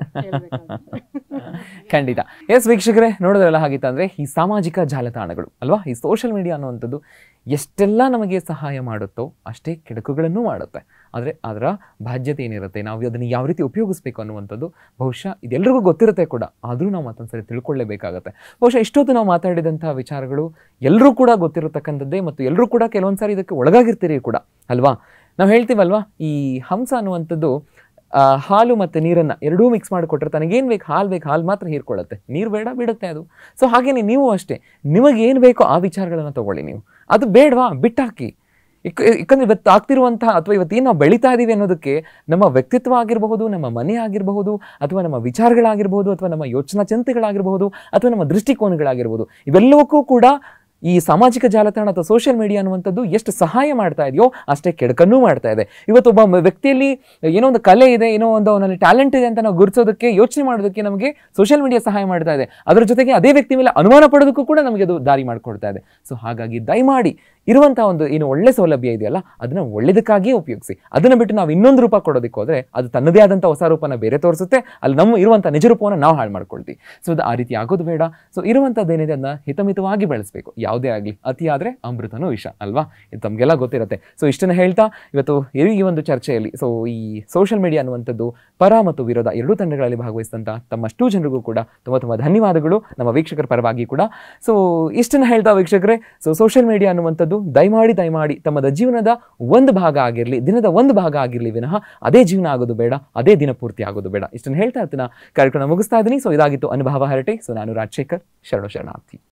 ಖಂಡಿತ. ಎಸ್ ವೀಕ್ಷಕರೇ, ನೋಡೋದ್ರೆಲ್ಲ ಹಾಗಿತ್ತಂದ್ರೆ ಈ ಸಾಮಾಜಿಕ ಜಾಲತಾಣಗಳು ಅಲ್ವಾ, ಈ ಸೋಷಿಯಲ್ ಮೀಡಿಯಾ ಅನ್ನುವಂಥದ್ದು ಎಷ್ಟೆಲ್ಲ ನಮಗೆ ಸಹಾಯ ಮಾಡುತ್ತೋ ಅಷ್ಟೇ ಕೆಡುಕುಗಳನ್ನು ಮಾಡುತ್ತೆ. ಆದರೆ ಅದರ ಬಾಧ್ಯತೆ ಏನಿರುತ್ತೆ, ನಾವು ಅದನ್ನು ಯಾವ ರೀತಿ ಉಪಯೋಗಿಸ್ಬೇಕು ಅನ್ನುವಂಥದ್ದು ಬಹುಶಃ ಇದೆಲ್ಲರಿಗೂ ಗೊತ್ತಿರುತ್ತೆ ಕೂಡ, ಆದರೂ ನಾವು ಮತ್ತೊಂದ್ಸರಿ ತಿಳ್ಕೊಳ್ಳೇಬೇಕಾಗತ್ತೆ. ಬಹುಶಃ ಇಷ್ಟೊತ್ತು ನಾವು ಮಾತಾಡಿದಂಥ ವಿಚಾರಗಳು ಎಲ್ಲರೂ ಕೂಡ ಗೊತ್ತಿರತಕ್ಕಂಥದ್ದೇ, ಮತ್ತು ಎಲ್ಲರೂ ಕೂಡ ಕೆಲವೊಂದು ಸಾರಿ ಇದಕ್ಕೆ ಒಳಗಾಗಿರ್ತೀರಿ ಕೂಡ ಅಲ್ವಾ. ನಾವು ಹೇಳ್ತೀವಲ್ವಾ, ಈ ಹಂಸ ಅನ್ನುವಂಥದ್ದು ಹಾಲು ಮತ್ತು ನೀರನ್ನು ಎರಡೂ ಮಿಕ್ಸ್ ಮಾಡಿಕೊಟ್ರೆ ತನಗೇನು ಬೇಕು, ಹಾಲು ಮಾತ್ರ ಹೀರ್ಕೊಳ್ಳುತ್ತೆ, ನೀರು ಬೇಡ ಬಿಡುತ್ತೆ ಅದು. ಸೊ ಹಾಗೇನೆ ನೀವು ಅಷ್ಟೇ, ನಿಮಗೇನು ಬೇಕೋ ಆ ವಿಚಾರಗಳನ್ನು ತಗೊಳ್ಳಿ, ನೀವು ಅದು ಬೇಡವಾ ಬಿಟ್ಟಾಕಿ. ಯಾಕಂದ್ರೆ ಇವತ್ತು ಆಗ್ತಿರುವಂತಹ ಅಥವಾ ಇವತ್ತೇನು ನಾವು ಬೆಳೀತಾ ಇದ್ದೀವಿ ಅನ್ನೋದಕ್ಕೆ ನಮ್ಮ ವ್ಯಕ್ತಿತ್ವ ಆಗಿರಬಹುದು, ನಮ್ಮ ಮನೆ ಆಗಿರಬಹುದು, ಅಥವಾ ನಮ್ಮ ವಿಚಾರಗಳಾಗಿರ್ಬೋದು, ಅಥವಾ ನಮ್ಮ ಯೋಚನಾ ಚಿಂತೆಗಳಾಗಿರ್ಬೋದು, ಅಥವಾ ನಮ್ಮ ದೃಷ್ಟಿಕೋನಗಳಾಗಿರ್ಬೋದು, ಇವೆಲ್ಲವಕ್ಕೂ ಕೂಡ ಈ ಸಾಮಾಜಿಕ ಜಾಲತಾಣ ಅಥವಾ ಸೋಷಿಯಲ್ ಮೀಡಿಯಾ ಅನ್ನುವಂಥದ್ದು ಎಷ್ಟು ಸಹಾಯ ಮಾಡ್ತಾ ಇದೆಯೋ ಅಷ್ಟೇ ಕೆಡಕನ್ನೂ ಮಾಡ್ತಾ ಇದೆ. ಇವತ್ತೊಬ್ಬ ವ್ಯಕ್ತಿಯಲ್ಲಿ ಏನೋ ಒಂದು ಕಲೆ ಇದೆ, ಏನೋ ಒಂದು ಅವನಲ್ಲಿ ಟ್ಯಾಲೆಂಟ್ ಇದೆ ಅಂತ ನಾವು ಗುರುತಿಸೋದಕ್ಕೆ, ಯೋಚನೆ ಮಾಡೋದಕ್ಕೆ ನಮಗೆ ಸೋಷಿಯಲ್ ಮೀಡಿಯಾ ಸಹಾಯ ಮಾಡ್ತಾ ಇದೆ. ಅದರ ಜೊತೆಗೆ ಅದೇ ವ್ಯಕ್ತಿ ಮೇಲೆ ಅನುಮಾನ ಪಡೋದಕ್ಕೂ ಕೂಡ ನಮಗೆ ಅದು ದಾರಿ ಮಾಡಿಕೊಡ್ತಾ ಇದೆ. ಸೊ ಹಾಗಾಗಿ ದಯಮಾಡಿ ಇರುವಂತಹ ಒಂದು ಏನು ಒಳ್ಳೆ ಸೌಲಭ್ಯ ಇದೆಯಲ್ಲ ಅದನ್ನ ಒಳ್ಳೆದಕ್ಕಾಗಿಯೇ ಉಪಯೋಗಿಸಿ. ಅದನ್ನ ಬಿಟ್ಟು ನಾವು ಇನ್ನೊಂದು ರೂಪ ಕೊಡೋದಕ್ಕೆ ಹೋದ್ರೆ ಅದು ತನ್ನದೇ ಆದಂಥ ಹೊಸ ರೂಪನ ಬೇರೆ ತೋರಿಸುತ್ತೆ, ಅಲ್ಲಿ ನಮ್ಮ ಇರುವಂಥ ನಿಜ ರೂಪವನ್ನು ನಾವು ಹಾಳು ಮಾಡ್ಕೊಳ್ತೀವಿ. ಸೊ ಅದು ಆ ರೀತಿ ಆಗೋದು ಬೇಡ. ಸೊ ಇರುವಂಥದ್ದೇನಿದೆ ಅದನ್ನ ಹಿತಮಿತವಾಗಿ ಬೆಳೆಸಬೇಕು. ಯಾವುದೇ ಆಗಲಿ ಅತಿ ಆದರೆ ಅಮೃತನೂ ವಿಷ ಅಲ್ವಾ, ಇದು ತಮಗೆಲ್ಲ ಗೊತ್ತಿರುತ್ತೆ. ಸೊ ಇಷ್ಟನ್ನು ಹೇಳ್ತಾ ಇವತ್ತು ಈ ಒಂದು ಚರ್ಚೆಯಲ್ಲಿ ಸೊ ಈ ಸೋಷಿಯಲ್ ಮೀಡಿಯಾ ಅನ್ನುವಂಥದ್ದು ಪರ ಮತ್ತು ವಿರೋಧ ಎರಡೂ ತಂಡಗಳಲ್ಲಿ ಭಾಗವಹಿಸಿದಂಥ ತಮ್ಮಷ್ಟು ಜನರಿಗೂ ಕೂಡ ತುಂಬ ಧನ್ಯವಾದಗಳು, ನಮ್ಮ ವೀಕ್ಷಕರ ಪರವಾಗಿ ಕೂಡ. ಸೊ ಇಷ್ಟನ್ನು ಹೇಳ್ತಾ ವೀಕ್ಷಕರೇ, ಸೊ ಸೋಷಿಯಲ್ ಮೀಡಿಯಾ ಅನ್ನುವಂಥದ್ದು ದಯಮಾಡಿ ತಮ್ಮದ ಜೀವನದ ಒಂದು ಭಾಗ ಆಗಿರಲಿ, ದಿನದ ಒಂದು ಭಾಗ ಆಗಿರಲಿ ವಿನಃ ಅದೇ ಜೀವನ ಆಗೋದು ಬೇಡ, ಅದೇ ದಿನ ಪೂರ್ತಿ ಆಗೋದು ಬೇಡ. ಇಷ್ಟನ್ನು ಹೇಳ್ತಾ ಇರ್ತೀನಿ, ಕಾರ್ಯಕ್ರಮ ಮುಗಿಸ್ತಾ ಇದ್ದೀನಿ. ಸೊ ಇದಾಗಿತ್ತು ಅನುಭವ ಹರಟೆ. ಸೊ ನಾನು ರಾಜಶೇಖರ್, ಶರಣಾರ್ಥಿ.